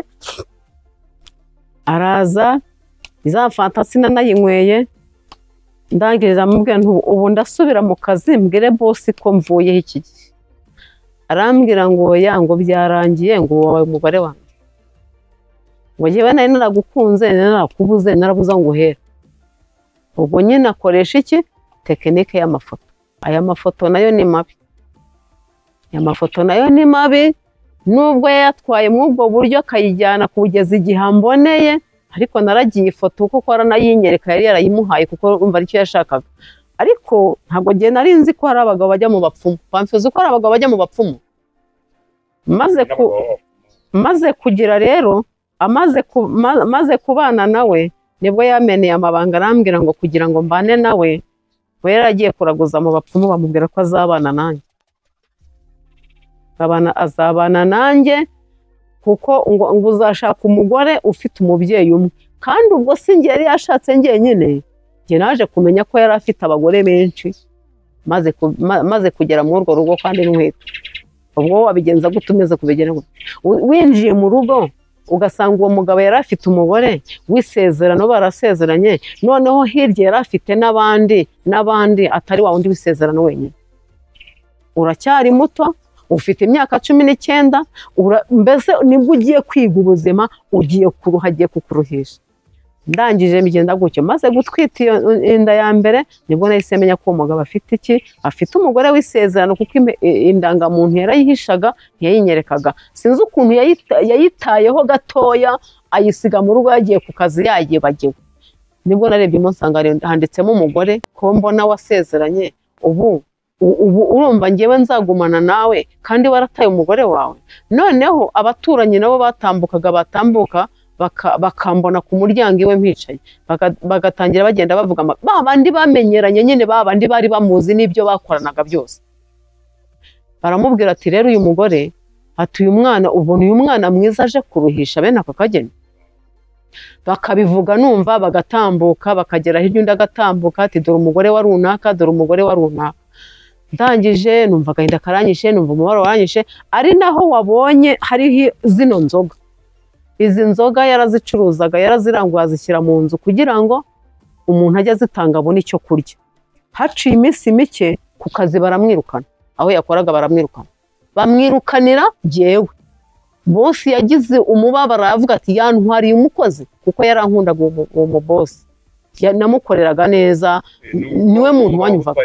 araza, iza fantasi nanayinyweye. Ndangije amubwira nti ubu ndasubira mu kazi, mbwire bosi ko mvuyeho iki gihe. Arambwira ngo ya, ngo byarangiye, ngo wowe umugore wanjye, ngo njyewe nari naragukunze, narakubuze, narabuza ngo uhera. Ubwo nyine akoresha iki, tekinike y'amafoto. Aya mafoto nayo ni mabi, aya mafoto nayo ni mabi. Nubwo yatwaye mu ubwo buryo akayijyana kugeza igihe amboneye, ariko naragiye ifoto kuko aranayinyereka, yari yarayimuhaye kuko umva aricyo yashakaga. ariko ntabwo ngiye nari nzi ko hari abagabo bajya mu bapfumu. Pamfizi ko hari abagabo bajya mu bapfumu. Maze kugira rero, maze kubana nawe nibwo yameneye amabanga arambwira ngo kugira ngo mbane nawe we yaragiye kuraguza mu bapfumu bamubwira ko azabana nanjye. Azabana nanjye kuko ngo uzashaka umugore ufite umubyeyi umwe, kandi ubwo si njye yari yashatse njyenyine, njye naje kumenya ko yari afite abagore benshi maze kugera muri urwo rugo kandi n'inkweto. Ubwo wabigenza gute umeze kubigera gute? Winjiye mu rugo ugasanga uwo mugabo yari afite umugore w'isezerano, barasezeranye, noneho hirya yari afite n'abandi atari wa wundi w'isezerano wenyine. Uracyari muto, ufite imyaka 19, mbese nibwo ugiye kwiga ubuzima, ugiye kuruha, agiye kukuruhisha. Ndangije migenda gutyo, maze gutwita inda ya mbere nibwo nahise menya ko umugabo afite iki, afite umugore w'isezerano, kuko indangamuntu yarayihishaga, ntiyayinyerekaga. Sinzi ukuntu yayitayeho gatoya ayisiga mu rugo, yagiye ku kazi yayibagiwe. Nibwo narebye nsanga handitsemo umugore ko mbona wasezeranye. Ubu urumva ngewe nzagumana nawe kandi warataye umugore wawe? Noneho abaturanyi nabo batambuka bakambona ku muryango iwe mpicaye, bagatangira bagenda bavuga babandi bamenyeranye nyine, babandi bari bamuzi n'ibyo bakoranaga byose. Baramubwira ati rero uyu mugore, ati uyu mwana, ubona uyu mwana mwiza aje kuruhisha bene aka kageni? Bakabivuga numva, bagatambuka bakagera hirya, undi agatambuka ati dore umugore wa runaka, dore umugore wa runaka. Ndangije numva agahinda karanyishe, numva umubabaro waranyishe. Ari naho wabonye hariho zino nzoga. Izi nzoga yarazicuruzaga, yaraziranguye azishyira mu nzu kugira ngo umuntu ajye azitanga abone icyo kurya. Haciye iminsi mike ku kazi baramwirukana, aho yakoraga baramwirukana, bamwirukanira jyewe. Bosi yagize umubabaro, aravuga ati yantwariye umukozi, kuko yarankundaga uwo mu bosi, namukoreraga neza, niwe muntu wanyumvaga.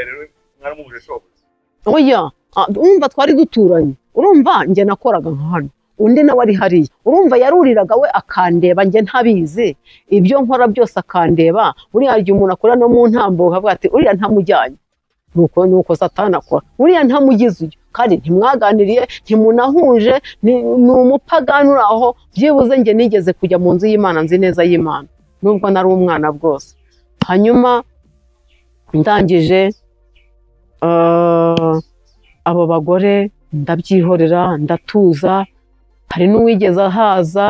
Oya, urumva twari duturanye, urumva njye nakoraga nka hano, undi nawe ari hariya. Urumva yaruriraga we akandeba, njye ntabizi ibyo nkora byose akandeba. Uriya igihe umuntu akora no mu ntambuka avuga ati uriya ntamujyanye, nuko Satani akora, uriya ntamugize uyu, kandi ntimwaganiriye, ntimunahuje, ni umupagani uri aho. Byibuze njye nigeze kujya mu nzu y'Imana, nzi neza y'Imana nubwo nari umwana bwose. Hanyuma ndangije abo bagore ndabyihorera, ndatuza. Hari n'uwigeze ahaza,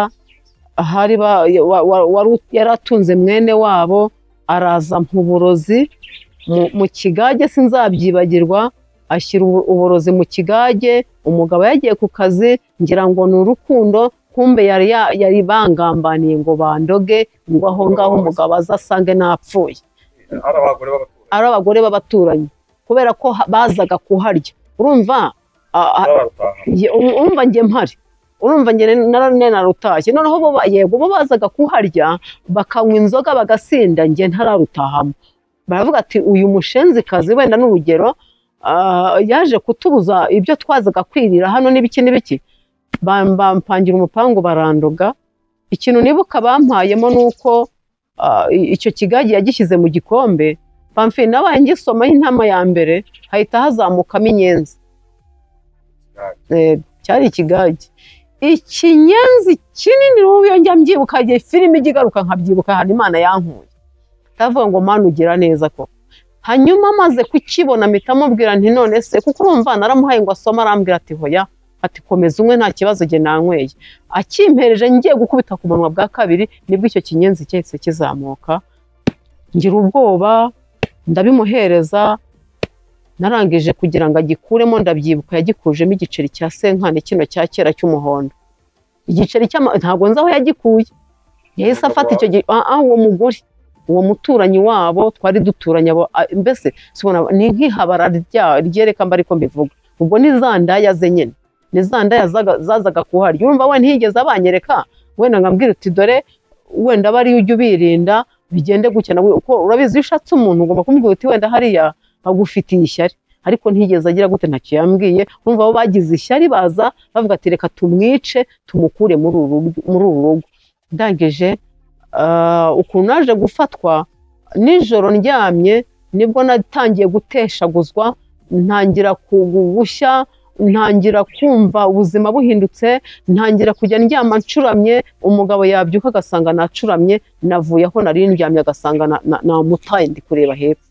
yaratunze mwene wabo, araza uburozi mu kigage, sinzabyibagirwa, ashyira uburozi mu kigage. Umugabo yagiye ku kazi, ngira ngo ni urukundo, kumbe yari bangambaniye ngo bandoge, ngo aho ngaho umugabo azasange napfuye. Ari abagore b'abaturanyi, kubera ko bazaga kuharya. Urumva njye mpari, urumva njye narutashye. Noneho yego bo bazaga kuharya, bakanywa inzoga bagasinda, njye ntararutahamo. Baravuga ati uyu mushenzikazi wenda n'urugero yaje kutubuza ibyo twazaga kwirira hano n'ibiki n'ibiki. Bampangira umupangu barandoga. Ikintu nibuka bampayemo nuko icyo kigagi yagishyize mu gikombe. Pamfi nabaye ngisomaho intama ya mbere, hahita hazamukamo inyenzi. Cyari ikigagi, ikinyenzi kinini. N'ubu njya mbyibuka, igihe filime igigaruka nkabyibuka, hari Imana yankuye. Ndavuga ngo Mana ugira neza ko. Hanyuma maze kukibona mpita mubwira nti none se, kuko urumva naramuhaye ngo asoma, arambwira ati hoya, ati komeza umwe nta kibazo, jye nanyweye. Akimpereje ngiye gukubita ku munwa bwa kabiri, nibwo icyo kinyenzi cyahise kizamuka. Ngira ubwoba, ndabimuhereza. Narangije kugira ngo agikuremo, ndabyibuka yagikujemo igiceri cya senkani, kino cya kera cy'umuhondo. Igiceri ntabwo nzi aho yagikuye. Yahise afata icyo uwo mugore, uwo muturanyi wabo twari duturanye, mbese sibona ni nk'ihabara ryereka mba ariko mbivuga. Ubwo ni za ndaya ze nyine, ni za ndaya zazaga kuharya. Urumva we ntiyigeze abanyereka, wenda ngambwira uti dore wenda bari ujye ubirinda bigende gutya nawe, uko urabizi iyo ushatse umuntu ugomba kumubwira uti wenda hariya bagufitiye ishyari, ariko ntiyigeze agira gute, ntacyo yambwiye. Urumva bo bagize ishyari, baza bavuga ati reka tumwice tumukure muri uru rugo. Ndangije ukuntu naje gufatwa nijoro ndyamye, nibwo natangiye guteshaguzwa, ntangira kugushya, ntangira kumva ubuzima buhindutse, ntangira kujya ndyama ncuramye, umugabo yabyuka agasanga nacuramye, navuye aho nari ndyamye agasanga namutaye ndi kureba hepfo.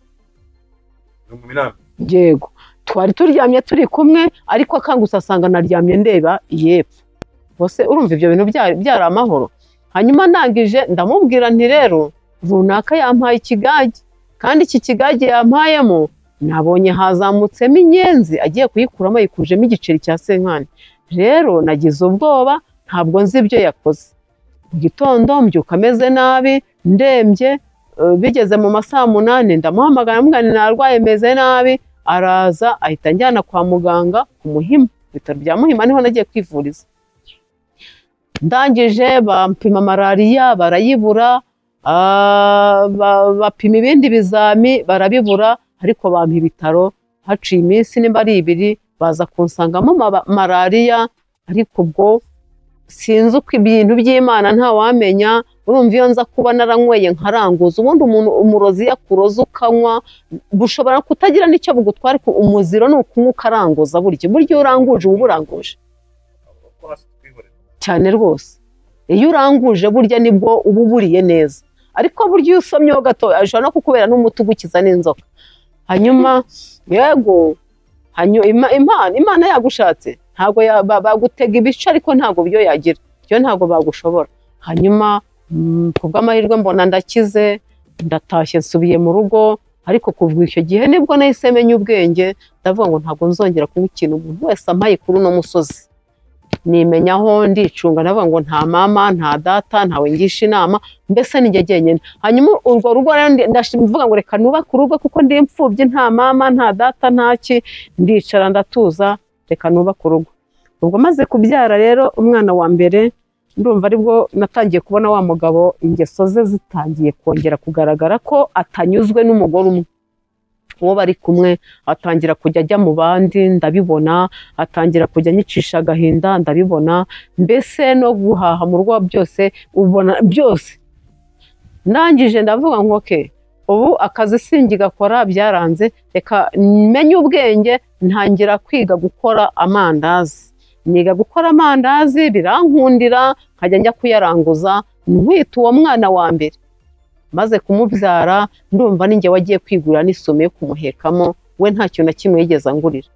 Yego, twari turyamye turi kumwe, ariko akangutse asanga naryamye ndeba yepfo. Bose urumva ibyo bintu byari amahoro. Hanyuma ndangije ndamubwira nti rero runaka yampaye ikigage, kandi iki kigage yampayemo nabonye hazamutsemo inyenzi, agiye kuyikuramo yikujemo igiceri cya senkani. Rero nagize ubwoba, ntabwo nzi ibyo yakoze. Mu gitondo mbyuka ameze nabi, ndembye, bigeze mu masaa 8 ndamuhamagara mugani narwaye meze nabi, araza ahita njyana kwa muganga ku Muhima, bitaro bya Muhima niho nagiye kwivuriza. Ndangije bampima malaria barayibura, bapima ibindi bizami barabibura, ariko bampa ibitaro, haciye iminsi nimba ari 2 baza kunsangamo malaria, ariko ubwo sinzi uko ibintu by'Imana nta wamenya. Urumva iyo nza kuba naranyweye nkaranguza, ubundi umuntu umurozi yakuroza ukanywa bushobora kutagira n'icyo bugutwara, umuziro ni ukunywa ukaranguza. Burya uranguje uba uranguje cyane rwose. Iyo uranguje burya nibwo uba uburiye neza, ariko burya iyo usomyeho gato ashobora no kukubera n'umuti ugukiza n'inzoka. Hanyuma yego, Imana yagushatse ntabwo bagutega ibice, ariko ntabwo byo yagira, byo ntabwo bagushobora. Hanyuma kubw'amahirwe mbona ndakize, ndatashye nsubiye mu rugo, ariko kuva icyo gihe nibwo nahise menya ubwenge, ndavuga ngo ntabwo nzongera kuba ikintu umuntu wese ampaye kuri uno musozi. Nimenyaho ndicunga, ndavuga ngo nta mama nta data ntawe ngisha inama, mbese ni njye jyenyine. Hanyuma urwo rugo ndavuga ngo reka nubake urugo, kuko ndi imfubyi, nta mama nta data ntaki, ndicara ndatuza, reka nubake urugo. Ubwo maze kubyara rero umwana wa mbere, ndumva aribwo natangiye kubona wa mugabo ingeso ze zitangiye kongera kugaragara ko atanyuzwe n'umugore umwe. Uwo bari kumwe atangira kujya ajya mu bandi, ndabibona, atangira kujya anyicisha agahinda, ndabibona, mbese no guhaha mu rugo byose ubona byose. Ndangije ndavuga ngo okay, ubu akazi singigakora byaranze, reka menye ubwenge, ntangira kwiga gukora amandazi. Niga gukora amandazi birankundira, nkajya njya kuyaranguza, nkwita uwo mwana wa mbere. Maze kumubyara ndumva ninjye wagiye kwigura n'isume yo kumuhekamo, we nta kintu na kimwe yigeze angurira.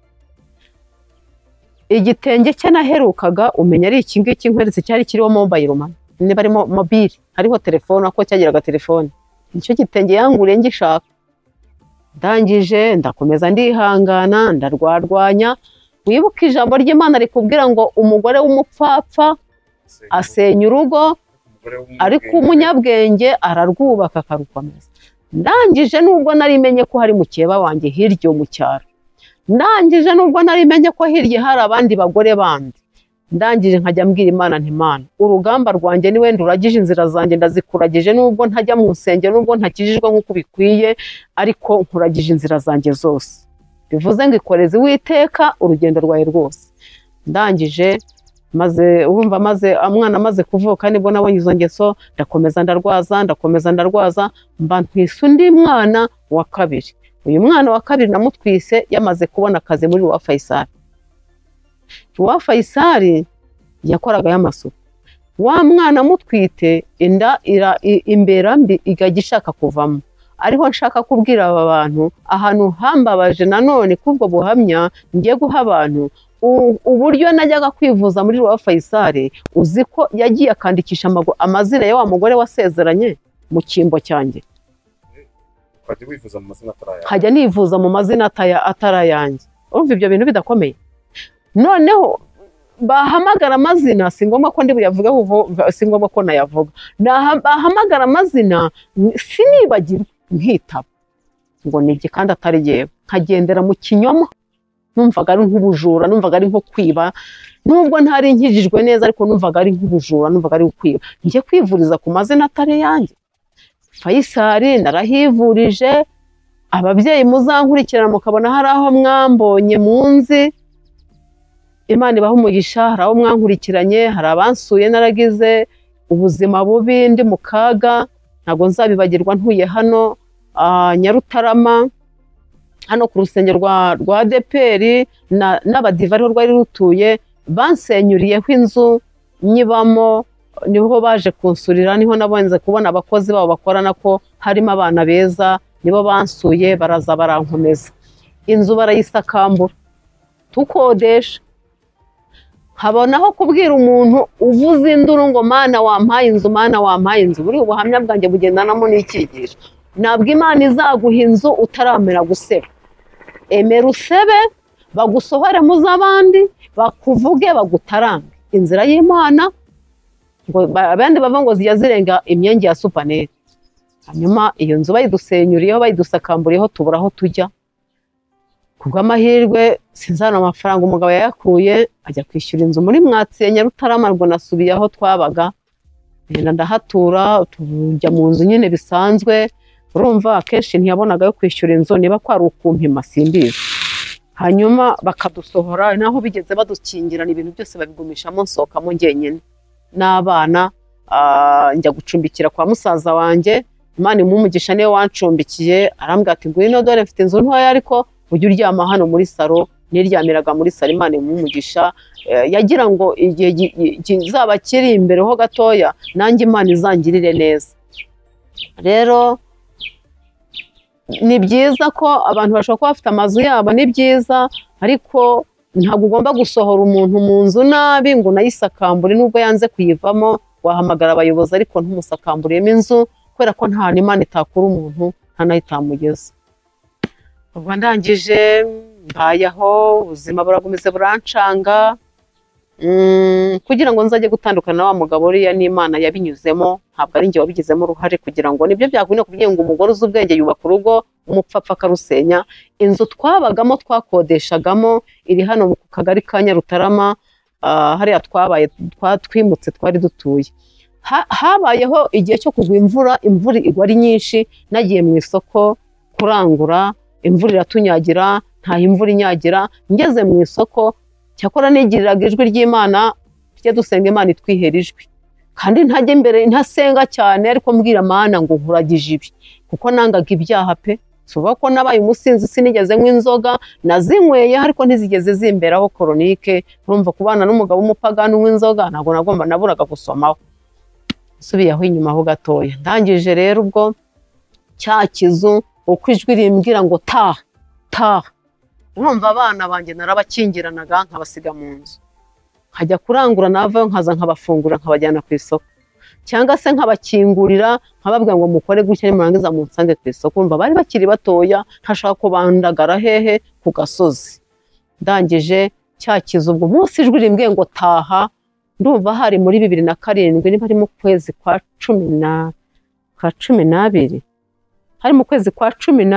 Igitenge cye naherukaga umenya ari iki ngiki nkweretse, cyari kiriho mobile money, niba ari mobile, hariho telefone, ako cyagiraga telefone. Nicyo gitenge yanguriye ngishaka. Ndangije ndakomeza ndihangana, ndarwarwanya. Wibuka ijambo ry'Imana rikubwira ngo umugore w'umupfapfa asenya urugo, ariko umunyabwenge ararwubaka akarukomeza. Ndangije nubwo narimenye ko hari mukeba wanjye hirya mu cyaro, ndangije nubwo narimenye ko hirya hari abandi bagore bandi, ndangije nkajya mbwira Imana nti Mana, urugamba rwanjye ni wenda uragije inzira zanjye ndazikuragije, nubwo ntajya mu nsengero, nubwo ntakijijwe nk'uko bikwiye, ariko nkuragije inzira zanjye zose. Bivuze ngo ikoreze Uwiteka urugendo rwawe rwose. Ndangije maze urumva umwana amaze kuvuka nibwo nabonye izo ngeso, ndakomeza ndarwaza, mba ntwise undi mwana wa kabiri. Uyu mwana wa kabiri namutwise yamaze kubona akazi muri wa Faisal. Wa Faisal yakoraga y'amasuku. Wa mwana mutwite inda imbera mbi igagishaka kuvamo. Ariho nshaka kubwira aba bantu ahantu hambabaje nanone kubwo buhamya ngiye guha abantu, uburyo najyaga kwivuza muri wa Faisal, uzi ko yagiye akandikisha amazina ya wa mugore wasezeranye mu cyimbo cyanjye. Hajya nivuza mu mazina atarayanjye. Urumva ibyo bintu bidakomeye. Noneho bahamagara amazina, si ngombwa ko ndi buyavuge, si ngombwa ko nayavuga. Bahamagara amazina sinibagirwe nkitaba ngo nige kandi atari yewe, nkagendera mu kinyoma. Numvaga ari nk'ubujura, numvaga ari nko kwiba, nubwo ntari nkijijwe neza, ariko numvaga ari nk'ubujura, numvaga ari kwiba. Ngiye kwivuriza ku mazina atari yanjye. Faisal narahivurije, ababyeyi muzankurikirana mukabona hari aho mwambonye munzi, Imana ibaha umugisha, hari aho mwankurikiranye, hari abansuye naragize ubuzima bubi ndi mu kaga, ntabwo nzabibagirwa ntuye hano. Nyarutarama hano ku rusengero rwa ADEPR n'abadiva ariho rwari rutuye, bansenyuriyeho inzu nyibamo, niho baje kunsurira, niho nabonze kubona abakozi babo bakorana ko harimo abana beza, nibo bansuye baraza barankomeza. Inzu barayisakambura tukodesha, habonaho kubwira umuntu uvuze induru ngo mana wampaye inzu, mana wampaye inzu. Buri ubuhamya bwanjye bugendanamo n'ikigisho, ntabwo Imana izaguha inzu utaramera guseba. Emera usebe, bagusohore mu z'abandi, bakuvuge bagutarange. Inzira y'Imana ngo abandi bava ngo zijya zirenga imyenge ya supanete. Hanyuma iyo nzu bayidusenyuriyeho, bayidusakamburiyeho, tubura aho tujya. Kubw'amahirwe sinzana amafaranga umugabo yayakuye ajya kwishyura inzu muri Mwatsi ya Nyarutarama, ngo nasubiye aho twabaga, ndahatura, tujya mu nzu nyine bisanzwe. Urumva akenshi ntiyabonaga yo kwishyura inzu, niba kwari ukumpima simbizi. Hanyuma bakadusohora, naho bigeze badukingirana, ibintu byose babigumishamo, nsohokamo njyenyine n'abana. Njya gucumbikira kwa musaza wanjye, Imana imumugisha niwe wancumbikiye, arambwira ati ngwino dore mfite inzu ntoya ariko ujye uryama hano muri salo. Niryamiraga muri salo, Imana imumugisha. Yagira ngo igihe kizaba kiri imbere ho gatoya nanjye Imana izangirire neza. Rero ni byiza ko abantu bashobora kuba bafite amazu yabo, ni byiza, ariko ntabwo ugomba gusohora umuntu mu nzu nabi ngo unayisakambure. Nubwo yanze kuyivamo wahamagara abayobozi, ariko ntumusakamburiyemo inzu, kubera ko nta n'Imana itakura umuntu, nta nayo itamugeza. Ubwo ndangije mbayeho, ubuzima buragumize burancanga, kugira ngo nzajye gutandukana na wa mugabo uriya n'Imana yabinyuzemo, ntabwo ari njye wabigizemo uruhare, kugira ngo nibyo byakwiriye kugira ngo umugore uzi ubwenge yubaka urugo, umupfapfa akarusenya. Inzu twabagamo twakodeshagamo iri hano mu kagari ka Nyarutarama, hariya twimutse twari dutuye. Habayeho igihe cyo kugwa imvura igwa ari nyinshi, nagiye mu isoko kurangura, imvura iratunyagira, nta imvura inyagira. Ngeze mu isoko, cyakora nigiriraga ijwi ry'Imana, tujye dusenga Imana itwihera ijwi, kandi ntajya imbere ntasenga cyane, ariko mbwira Mana ngo nkuragije ibi, kuko nangaga ibyaha pe. Suba ko nabaye umusinzi, sinigeze nywa inzoga, nazinyweye ariko ntizigeze zimberaho koronike. Urumva kubana n'umugabo w'umupagani unywa inzoga, ntabwo naburaga gusomaho. Subiyeho inyuma ho gatoya, ndangije rero ubwo cya kizu uko ijwi rimbwira ngo taha. Urumva abana banjye narabakingiranaga nkabasiga mu nzu, nkajya kurangura, navayo nkaza nkabafungura, nkabajyana ku isoko, cyangwa se nkabakingurira nkababwira ngo mukore gutya nimurangiza munsange ku isoko. Urumva bari bakiri batoya, ntashaka ko bandagara hehe ku gasozi. Ndangije cya kizu ubwo munsi ijwi rimbwiye ngo taha, ndumva hari muri 2007, niba ari mu kwezi kwa 12, hari mu kwezi kwa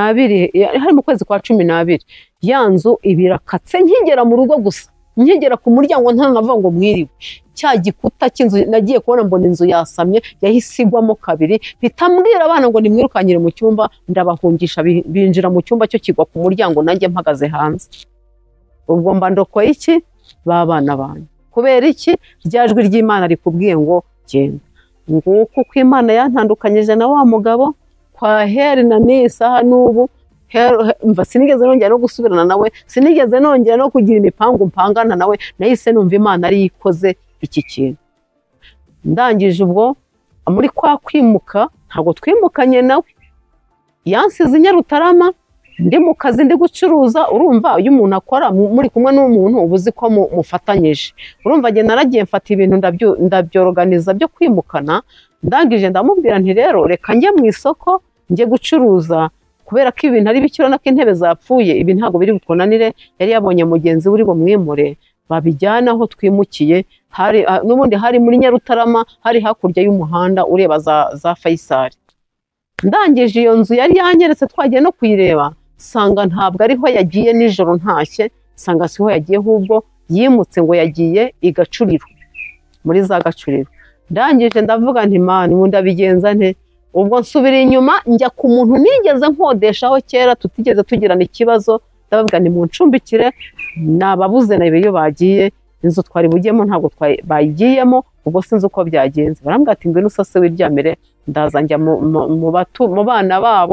12, ya nzu ibirakatse. Nkigera mu rugo gusa, nkigera ku muryango ntanavuga ngo mwiriwe, cya gikuta cy'inzu nagiye kubona mbona inzu yasamye, yahise igwamo kabiri. Bitambwira abana ngo nimwirukanyire mu cyumba, ndabahungisha, binjira mu cyumba cyo kigwa ku muryango, nanjye mpagaze hanze. Ubwo mba ndokoye iki? Babana banyu. Kubera iki? Ryajwi ry'Imana rikubwiye ngo genda. Nguko uko Imana yantandukanyije na wa mugabo, kwa heri na n'isaha n'ubu mva sinigeze nongera no gusubirana nawe, sinigeze nongera no kugira imipangu mpangana nawe. Nahise numva Imana ari ikoze iki kintu. Ndangije ubwo muri kwa kwimuka, ntabwo twimukanye nawe, yansize Nyarutarama, ndi mu kazi ndi gucuruza. Urumva iyo umuntu akora muri kumwe n'umuntu ubuzi ko mufatanyije. Urumva nge naragiye mfata ibintu ndabyoroganiza byo kwimukana. Ndangije ndamubwira nti rero reka njye mu isoko njye gucuruza, kubera ko ibintu ari bikiro nako intebe zapfuye, ibi ntabwo biri bukonanire. Yari yabonye mugenzi uri bumwimure, babijyana aho twimukiye. N'ubundi hari muri Nyarutarama, hari hakurya y'umuhanda ureba za Faisal. Ndangije iyo nzu yari yanyeretse, twagiye no kuyireba, sanga ntabwo ariho yagiye nijoro ntashye, sanga siho yagiye, ahubwo yimutse ngo yagiye i Gacuriro, muri za Gacuriro. Ndangije ndavuga nti Mana ndabigenza nte? Ubwo nsubira inyuma njya ku muntu nigeze nkodeshaho kera, tutigeze tugirana ikibazo. Ndababwira ni muncumbikire, nababuze nabe iyo bagiye, inzu twari bugiyemo ntabwo bayigiyemo. Ubwo sinzi uko byagenze, barambwira ati ngwino usase wiryamire, ndaza njya mu bana babo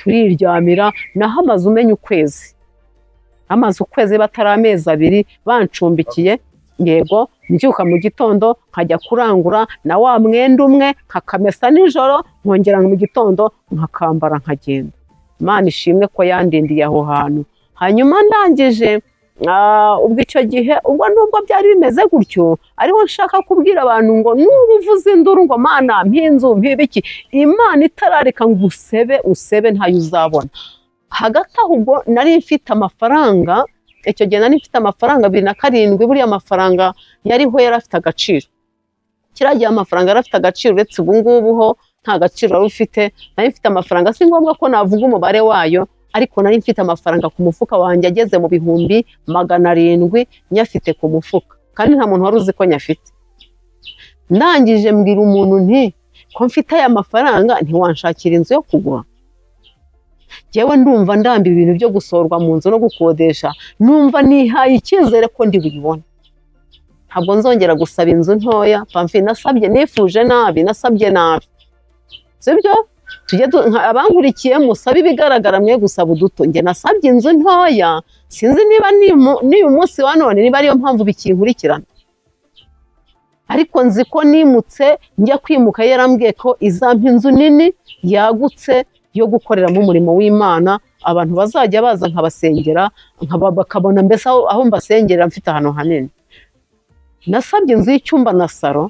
turiryamira, naho amaze umenya ukwezi, amaze ukwezi batari amezi abiri bancumbikiye, yego mbyuka mu gitondo nkajya kurangura na wa mwenda umwe nkakamesa nijoro, nkongera mu gitondo nkakambara nkagenda. Imana ishimwe ko yandindiye aho hantu. Hanyuma ndangije ubwo icyo gihe, ubwo nubwo byari bimeze gutyo, ariho nshaka kubwira abantu ngo nuba uvuze induru ngo Mana mpinzu mpibiki, Imana itarareka ngo usebe ntayo uzabona. Hagati aho ubwo nari mfite amafaranga, icyo gihe nari mfite amafaranga 2007, buriya amafaranga yariho yari afite agaciro. Kiragiye amafaranga yari afite agaciro, uretse ubu ngubu ho nta gaciro wari ufite. Nari mfite amafaranga, si ngombwa ko navuga umubare wayo, ariko nari mfite amafaranga ku mufuka wanjye ageze mu 700 nyafite ku mufuka, kandi nta muntu wari uzi ko nyafite. Ndangije mbwira umuntu nti ko mfite aya mafaranga ntiwanshakira inzu yo kugura. Jewe ndumva ndambiwe ibintu byo gusorwa mu nzu no gukodesha, numva nihaye icyizere ko ndi buyibone. Ntabwo nzongera gusaba inzu ntoya, Pamfile nasabye nifuje nabi, nasabye nabi. Sibyo? Tujye abankurikiye musabe ibigaragara, mwe gusaba uduto. Nge nasabye inzu ntoya, sinzi niba n'uyu munsi wa none niba ariyo mpamvu bikinkurikirana. Ariko nzi ko nimutse njya kwimuka yarambwiye ko izampa inzu nini yagutse yo gukoreramo umurimo w'Imana, abantu bazajya baza nkabasengera, bakabona mbese aho mbasengera mfite ahantu hanini. Nasabye inzu y'icyumba na saro,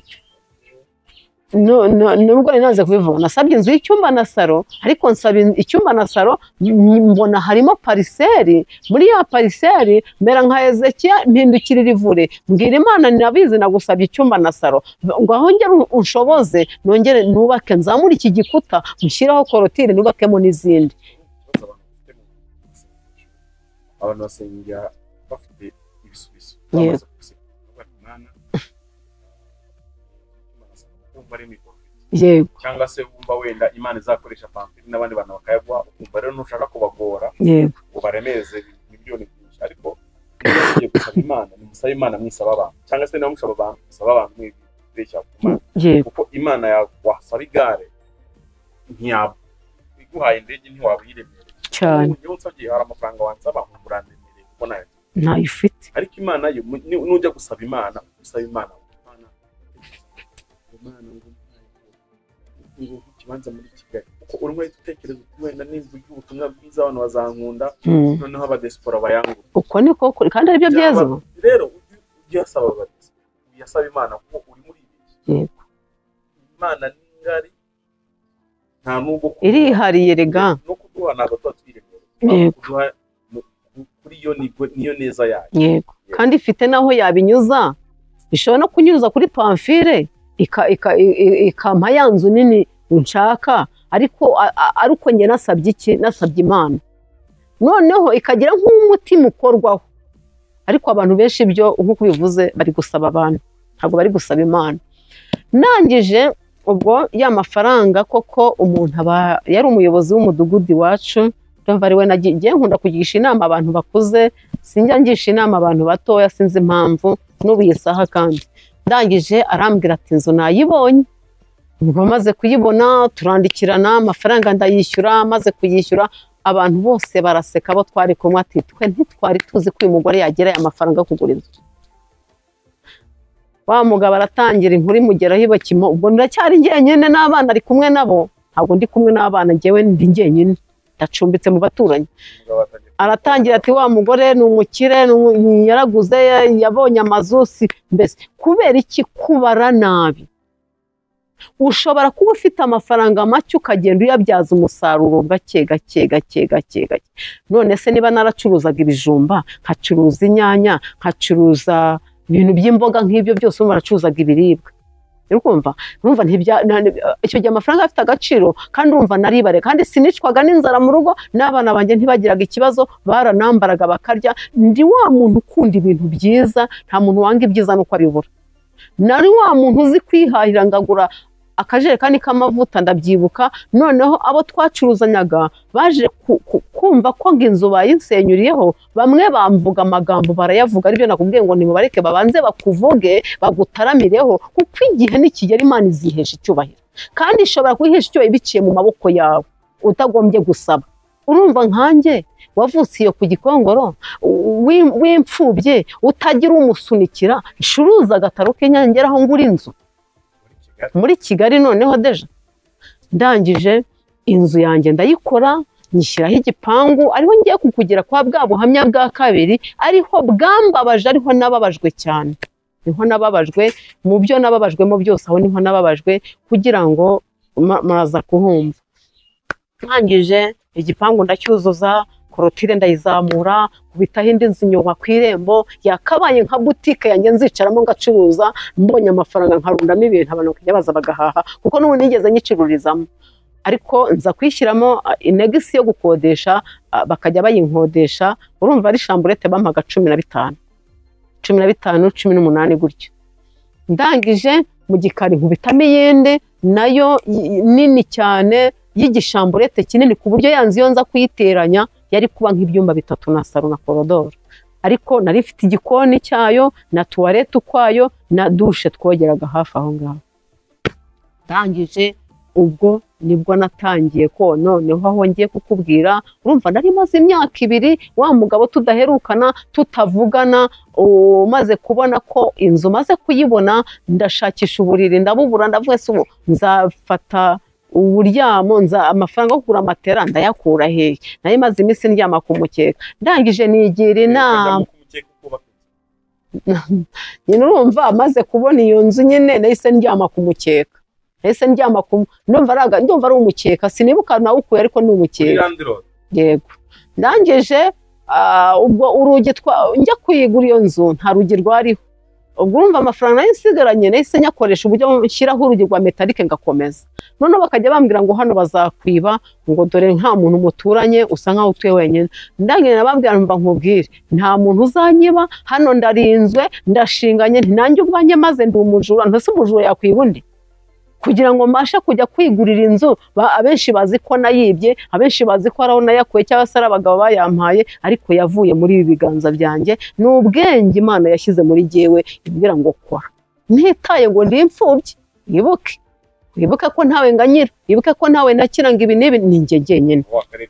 nubwo ninaze kubivuga, nasabye inzu y'icyumba na saro, ariko nsaba icyumba na saro mbona harimo pariseri. Muri ya pariseri mera nka Hezekiya, mpindukirira ivure mbwira Imana ninabizi nagusabye icyumba na saro, ngo aho ngere unshoboze nongere nubake, nzamure iki gikuta mushyiraho korotire nubakemo n'izindi. Abantu basengera bafite ibisubizo, yego, cyangwa se wumva wenda Imana izakoresha Pamfile n'abandi bantu bakayaguha, ukumva rero ntushaka kubagora, yego, ubaremeze miliyoni byinshi. Ariko niba ugiye gusaba Imana, nimusaba Imana mwisaba abantu, cyangwa se niba musaba abantu musaba abantu mwibeshya ku Mana, kuko Imana wasaba igare iguhaye indege ntiwabuyiremere cyane. Niba unsabye hari amafaranga wansaba nkurandemereye kuko nayo ntayo ufite. Ariko Imana yo nujya gusaba Imana, usaba Imana ikibanza muri Kigali, kuko urimo utekereza uti wenda nimvuga ubutumwa bwiza abantu bazankunda, noneho abadespora bayangura. Uko niko kandi aribyo byiza. Rero ujyasaba abadesi, uyasaba Imana kuko uri muri ibi. Yego, Imana ni ngari, nta nubwo irihariye rega no kuduha ntabwo tuba twiremera, kuduha kuri yo niyo neza yayo. Yego, kandi ifite naho yabinyuza, ishobora no kunyuza kuri Pamfile ikampa ya nzu nini nshaka, ariko njye nasabye iki? Nasabye Imana, noneho ikagira nk'umutima ukorwaho. Ariko abantu benshi ibyo nk'uko bivuze bari gusaba abantu, ntabwo bari gusaba Imana. Nangije ubwo ya mafaranga, koko umuntu yari umuyobozi w'umudugudu iwacu, ndumva ari we nagiye nkunda kugisha inama abantu bakuze, sinjya ngisha inama abantu batoya, sinzi impamvu n'ubu iyi saha. Kandi ndangije arambwira ati inzu nayibonye. Ubwo maze kuyibona turandikirana, amafaranga ndayishyura. Maze kuyishyura abantu bose baraseka, abo twari kumwe, ati twe ntitwari tuzi ko uyu mugore yagira aya mafaranga yo kugura inzu. Wa mugabo aratangira inkuru imugeraho ibakimo, ubwo ndacyari njyenyine n'abana ari kumwe nabo, ntabwo ndi kumwe n'abana, njyewe ndi njyenyine ndacumbitse mu baturanyi. Aratangira ati wa mugore ni umukire, yaraguze, yabonye amazu, mbese kubera iki kubara nabi? Ushobora kuba ufite amafaranga make ukagenda uyabyaza umusaruro gake gake gake gake gake. None se niba naracuruzaga ibijumba, nkacuruza inyanya, nkacuruza ibintu by'imboga nk'ibyo byose, baracuruzaga ibiribwa, urumva icyo gihe amafaranga afite agaciro, kandi urumva naribare, kandi sinicwaga n'inzara mu rugo, n'abana banjye ntibagiraga ikibazo, baranambaraga bakarya. Ndi wa muntu ukunda ibintu byiza, nta muntu wanga ibyiza nuko abibura. Nari wa muntu uzi kwihahira, ngagura akajerekani k'amavuta, ndabyibuka. Noneho abo twacuruzanyaga baje kumva ko inzu bayinsenyuriyeho, bamwe bamvuga amagambo barayavuga, aribyo nakubwiye ngo nimubareke babanze bakuvuge, bagutaramireho, kuko igihe nikigera Imana izihesha icyubahiro, kandi ishobora kwihesha icyubahiro biciye mu maboko yawe utagombye gusaba. urumva nkanjye wavutse iyo ku Gikongoro w'imfubye utagira umusunikira ncuruza agataro k'inyangeraho ngura inzu muri Kigali noneho deja ndangije inzu yanjye ndayikora nyishyiraho igipangu ariho ngiye kukugira kwa bwa buhamya bwa kabiri ariho bwambabaje ariho nababajwe cyane niho nababajwe mu byo nababajwemo byose aho niho nababajwe kugira ngo muraza kuhumva ntangije igipangu ndacyuzuza korotire ndayizamura kubitaho indi nzu inyuma ku irembo yakabaye nka butike yanjye nzicaramo ngacuruza mbonye amafaranga nkarundamo ibintu abantu bakajya baza bagahaha kuko n'ubu nigeze nyicururizamo ariko nza kwishyiramo inegisi yo gukodesha bakajya bayinkodesha urumva ari shamburete bampaga 15 18 gutyo ndangije mu gikari nkubitamo iyindi nayo nini cyane y'igishamburete kinini ku buryo yanze iyo nza kuyiteranya yari kuba nk'ibyumba 3 na salo na korodoro ariko nari mfite igikoni cyayo na tuwarete ukwayo na dushe twogeraga hafi aho ngaho ndangije ubwo nibwo natangiye ko noneho aho ngiye kukubwira urumva nari maze imyaka 2 wa mugabo tudaherukana tutavugana umaze kubona ko inzu maze kuyibona ndashakisha uburiri ndabubura ndavuga se ubu nzafata uburyamo amafaranga yo kugura matera ndayakura hehe nayo maze iminsi ndyama ku mukeka ndangije nigira inama nyine urumva maze kubona iyo nzu nyine nahise ndyama ku mukeka nahise ndyama ku ndumva ari umukeka sinibuka nawe ukuye ariko ni umukeka yego ndangije ubwo urugi njya kuyigura iyo nzu nta rugi rwariho ubwo urumva amafaranga nayo nsigaranye nahise nyakoresha uburyo nshyiraho urugi rwa metalike ngakomeza noneho bakajya bambwira ngo hano bazakwiba ngo dore nta muntu muturanye usa nkaho utuye wenyine ndangije nababwira mva nkubwire nta muntu uzanyiba hano ndarinzwe ndashinganye nanjye ubwanjye maze ndi umujura ntase umujura yakwiba undi kugira ngo mbashe kujya kwigurira inzu abenshi bazi ko nayibye abenshi bazi ko araho nayakuye cyangwa se abagabo bayampaye ariko yavuye muri ibi biganza byanjye ni ubwenge Imana yashyize muri jyewe ibwira ngo kora ntitaye ngo ndi imfubyi wibuke ko ntawe nganyira wibuke ko ntawe nakiranga ibi n'ibi ni njye jyenyine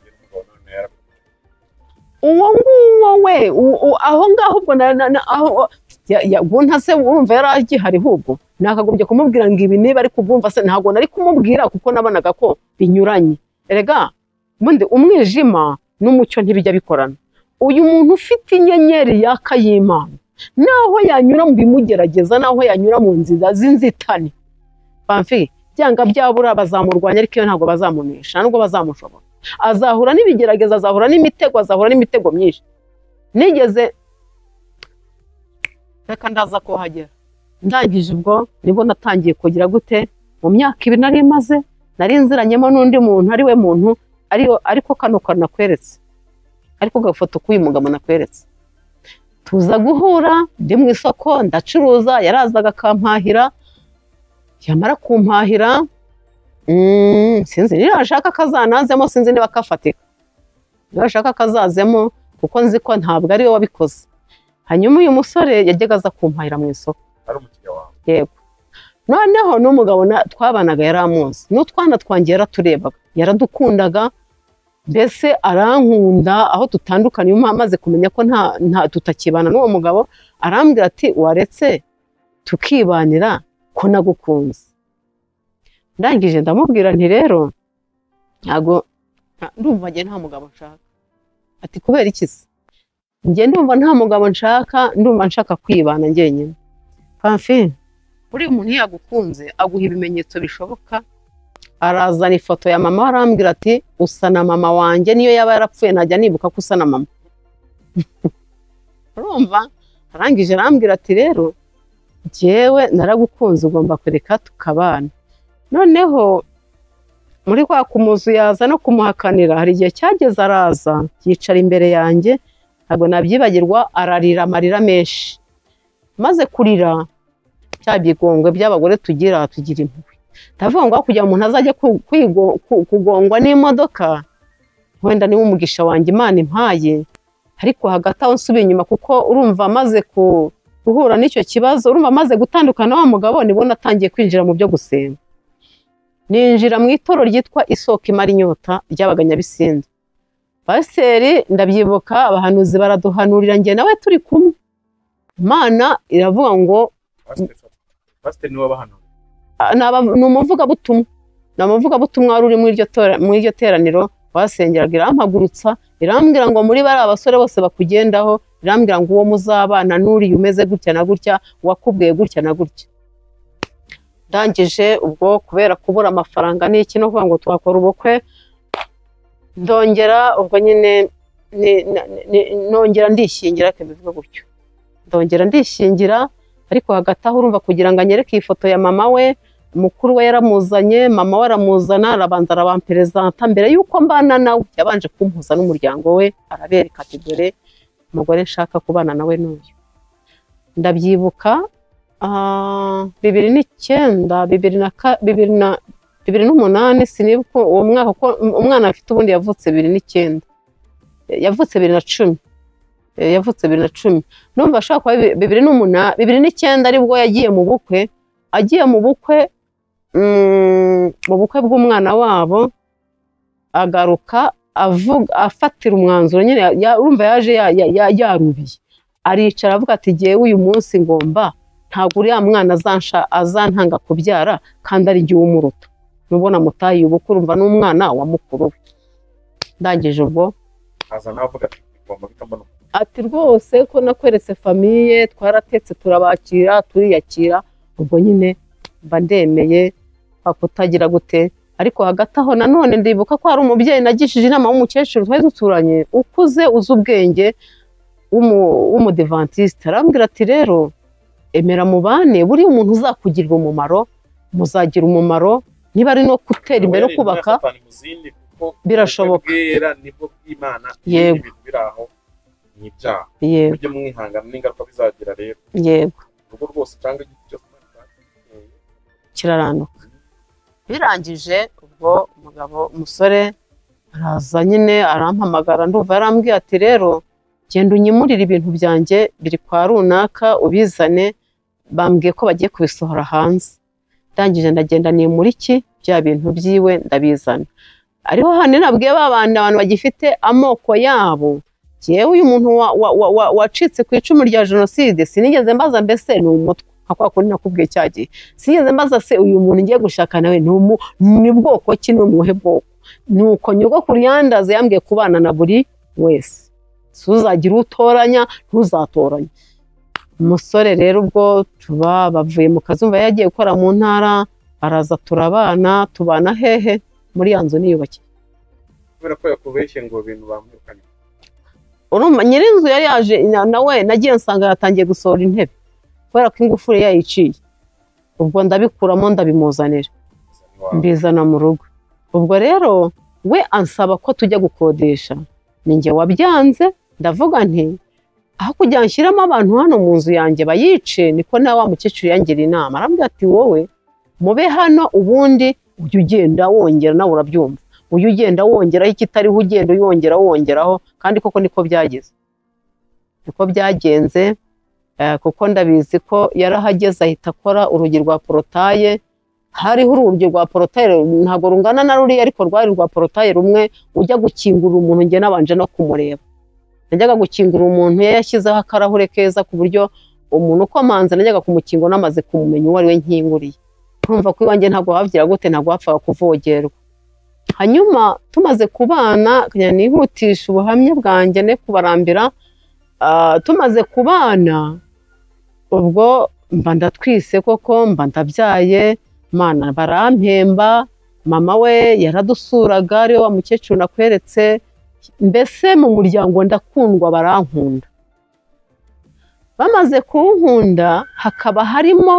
uwo nguwo we aho ngaho ubwo aho ntase urumva yari agihari ahubwo nakagobye kumubwira ngo ibi niba ariko ubwumva se ntabwo nari kumubwira kuko nabonaga ko binyuranye erega ubundi umwijima n'umucyo ntibijya bikorana uyu muntu ufite inyenyeri yaka y'Imana naho yanyura mu bimugerageza naho yanyura mu nziza z'inzitane bamfi byanga byabura bazamurwanya ariko iyo ntabwo bazamunisha nubwo bazamushobora azahura n'ibigerageza azahura n'imitego myinshi nigeze reka ndaza kuhagera ndangije ubwo nibwo natangiye kugira gute mu myaka 2 nari maze nari nziranyemo n'undi muntu ari we muntu ariko kano nakweretse ariko gafoto k'uyu mugabo nakweretse tuza guhura ndi mu isoko ndacuruza yarazaga akampahira yamara kumpahira sinzi niba ashaka kazanazemo sinzi niba kafatika niba ashaka kazazemo kuko nzi ko ntabwo ari we wabikoze hanyuma uyu musore yajyaga aza kumpahira mu isoko ari umukiriya wawe yego noneho n'umugabo twabanaga yaramuzi n'utwana twanjye yaraturebaga yaradukundaga mbese arankunda aho tutandukanye amaze kumenya ko nta tutakibana n'uwo mugabo arambwira ati waretse tukibanira ko nagukunze ndangije ndamubwira nti rero ntago ndumva njye nta mugabo nshaka ati kubera iki se njye ndumva nta mugabo nshaka ndumva nshaka kwibana njyenyine Pamphile buri umuntu yagukunze aguha ibimenyetso bishoboka arazana ifoto ya mama arambwira ati usa na mama wanjye niyo yaba yarapfuye najya nibuka ko usa na mama urumva arangije arambwira ati rero njyewe naragukunze ugomba kureka tukabana noneho muri kwa kumuzu yaza no kumuhakanira hari igihe cyageze araza yicara imbere yanjye ntabwo nabyibagirwa ararira amarira menshi maze kurira bya bigongwe by'abagore tugira impuhwe ndavuga ngo kugira umuntu azajya kugongwa n'imodoka wenda niwe umugisha wanjye Imana impaye ariko hagati aho nsubiye inyuma kuko urumva maze guhura n'icyo kibazo urumva maze gutandukana wa mugabo nibwo natangiye kwinjira mu byo gusenga ninjira mu itoro ryitwa Isoko Imara Inyota ryabaga Nyabisindu pasiteri ndabyibuka abahanuzi baraduhanurira njye nawe turi kumwe Imana iravuga ngo pasiteri niwe bahanura ni umuvugabutumwa wari uri muri iryo teraniro wasengeraga irampagurutsa irambwira ngo muri bari abasore bose bakugendaho irambwira ngo uwo muzabana n'uriya umeze gutya na gutya wakubwiye gutya na gutya ndangije ubwo kubera kubura amafaranga n'iki no kuvuga ngo twakora ubukwe ndongera ubwo nyine nongera ndishingira bivuga gutyo ndongera ndishingira ariko hagati aho urumva kugira ngo anyereke iyi foto ya mama we mukuru we yaramuzanye mama we aramuzana arabanza arabamperezanta mbere y'uko mbana nawe yabanje kumpuza n'umuryango we arabereka ati dore umugore nshaka kubana nawe n'uyu ndabyibuka 2009 2008 sinibuka uwo mwaka ko umwana afite ubundi yavutse 2009 yavutse 2010 yavutse 2010 numva ashaka kuba 2008 2009 aribwo yagiye mu bukwe agiye mu bukwe bw'umwana wabo agaruka afatira umwanzuro nyine urumva yaje yarubiye aricara avuga ati giye uyu munsi ngomba ntabwo uriya mwana azantanga kubyara kandi ari gihe umuruta nubona mutayi ubukwe urumva n'umwana wa mukuru we ndangije ubwo azana avuga ati ngomba bitambana ati rwose ko nakweretse famiye twaratetse turabakira turiyakira ubwo nyine mba ndemeye kutagira gute ariko hagati aho nanone ndibuka ko hari umubyeyi nagishije inama w'umukecuru twari duturanye ukuze uzi ubwenge w'umudivantiste arambwira ati rero emera mubane buriya umuntu uzakugirira umumaro muzagira umumaro niba ari no gutera imbere no kubaka birashoboka yego ujye mwihangana n'ingaruka bizagira rero yego urugo rwose cyangwa igiti cyose kiraranuka birangije ubwo umusore araza nyine arampamagara ndumva yarambwiye ati rero genda unyimurire ibintu byanjye biri kwa runaka ubizane bambwiye ko bagiye kubisohora hanze ndangije ndagenda nimura iki bya bintu byiwe ndabizana ariho hano nabwiye abantu bagifite amoko yabo yewe uyu muntu wacitse ku icumu rya jenoside sinigeze mbaza mbese ni umutwe kwa kundi nakubwiye cyagiye sinigeze mbaza se uyu muntu ngiye gushaka nawe ni bwoko ki n'umuhe bwoko nuko nyogokuru yandaze yambwiye kubana na buri wese suzagira utoranya ntuzatoranya umusore rero ubwo bavuye mu kazi umva yagiye gukora mu ntara araza turabana tubana hehe muri ya nzu niyubakiye kubera ko yakubeshye ngo ibintu bamwirukanye urumva nyirinzu yari yaje nawe nagiye nsanga yatangiye gusohora intebe kubera ko ingufuri yayiciye ubwo ndabikuramo ndabimuzanira mbizana mu rugo ubwo rero we ansaba ko tujya gukodesha ninjye wabyanze ndavuga nti aho kujya nshyiramo abantu hano mu nzu yanjye bayice niko nawe wa mukecuru yangira inama arambwira ati wowe mube hano ubundi ujye ugenda wongera nawe urabyumva ujye ugenda wongeraho ikitariho ugenda uyongera wongeraho kandi koko niko byagenze kuko ndabizi ko yarahageze ahita akora urugi rwa porotaye hariho urugi rwa porotaye ntabwo rungana na ruriya ariko rwari rwa porotaye rumwe ujya gukingura umuntu njye nabanje no kumureba najyaga gukingura umuntu yashyizeho akarahure keza ku buryo umuntu ukomanze najyaga kumukingura namaze kumumenya uwo ari we nkinguriye urumva ko iwanjye ntabwo wabyira gute ntabwo wapfaga kuvogerwa hanyuma tumaze kubana nihutisha ubuhamya bwanjye ne kubarambira tumaze kubana ubwo mba ndatwise koko mba ndabyaye mana barampemba mama we yaradusuraga ariwe wa mukecuru nakweretse mbese mu muryango ndakundwa barankunda bamaze kunkunda hakaba harimo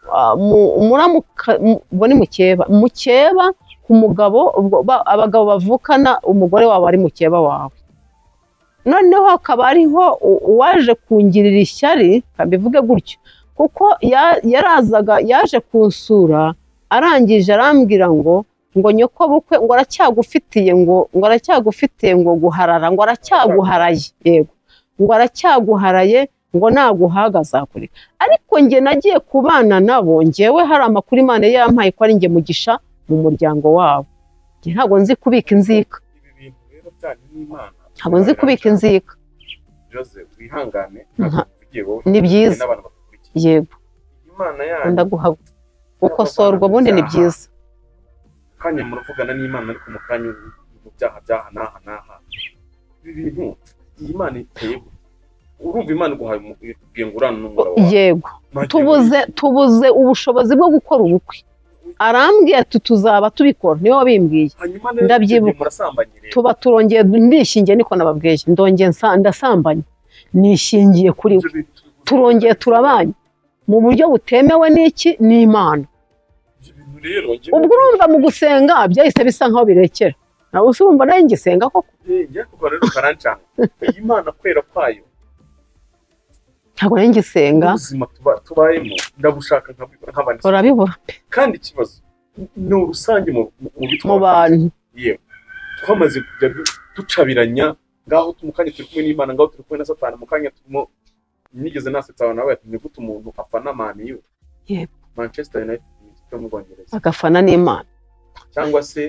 mukeba ku mugabo abagabo bavukana umugore wawe ari mukeba wawe noneho hakaba ariho uwaje kungirira ishyari kabivuge gutyo kuko yarazaga yaje kunsura arangije arambwira ngo nyoko bukwe ngo aracyagufitiye ngo guharara ngo aracyaguharaye yego ngo aracyaguharaye ngo naguhaga azakureka ariko njye nagiye kubana nabo njyewe hari amakuru Imana yampaye ko ari njye mugisha mu muryango wabo njye ntabwo nzi kubika inzika ujyanye n'Imana ntabwo nzi kubika inzika Jose wihangane ni byiza yego Imana yanyu ndaguha gukosorwa ubundi ni byiza kanya muravugana n'Imana ariko mu kanya mu byaha n'aha ibi bintu Imana iteye urumva Imana guhaye ubwiye ngurana n'umura wawe yego tubuze ubushobozi bwo gukora ubukwe arambwiye ati tuzaba tubikora niyo wabimbwiye ndabyibuka tuba turongeye ndishingiye niko nababwiye ndongeye ndasambanye nishingiye kuri we turongeye turabanye mu buryo butemewe n'iki n'Imana ubwo urumva mu gusenga byahise bisa nkaho birekera nawe urumva nayo ngisenga koko kuko rero karancanga Imana kwera kwayo ntabwo nayo ngisenga ubuzima tubayemo ndabushaka nk'abandi urabibura kandi ikibazo ni urusange mu bantu yewe twamaze kujya ducabiranya ngaho mukanya turi kumwe n'Imana ngaho turi kumwe na Satani mukanya turimo nigeze nasetsa nawe ati ni gute umuntu afana Man U yego Manchester United yo mu Bwongereza agafana n'Imana cyangwa se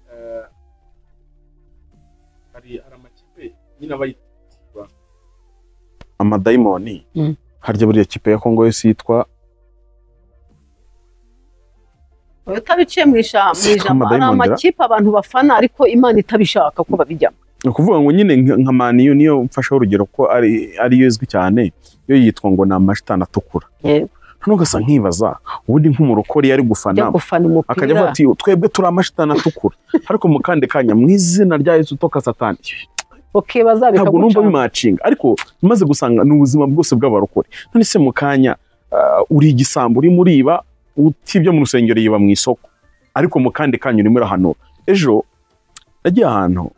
hari amakipe nyine abayitwa amadayimoni harya buriya kipe ya Kongo yose yitwa utabiciye mu ijambo ari amakipe abantu bafana ariko Imana itabishaka ko babijyamo ukuvuga ngo nyine nka Man U niyo mfasha urugero ko ari yezwi cyane yo yitwa ngo ni amashitani atukura yego hano gasa nkibaza ubundi nk'umurokori yari gufana akajya ati twebwe turi amashitani atukura ariko mu kandi kanya mu izina rya Yesu toka Satani ukibaza bikaguca ntabwo numva bimacinga ariko maze gusanga n'ubuzima bwose bw'abarokori none se mu kanya uri igisambo uri muriba utibyo mu rusengero yiba mu isoko ariko mu kandi kanya urimo urahanura ejo nagiye ahantu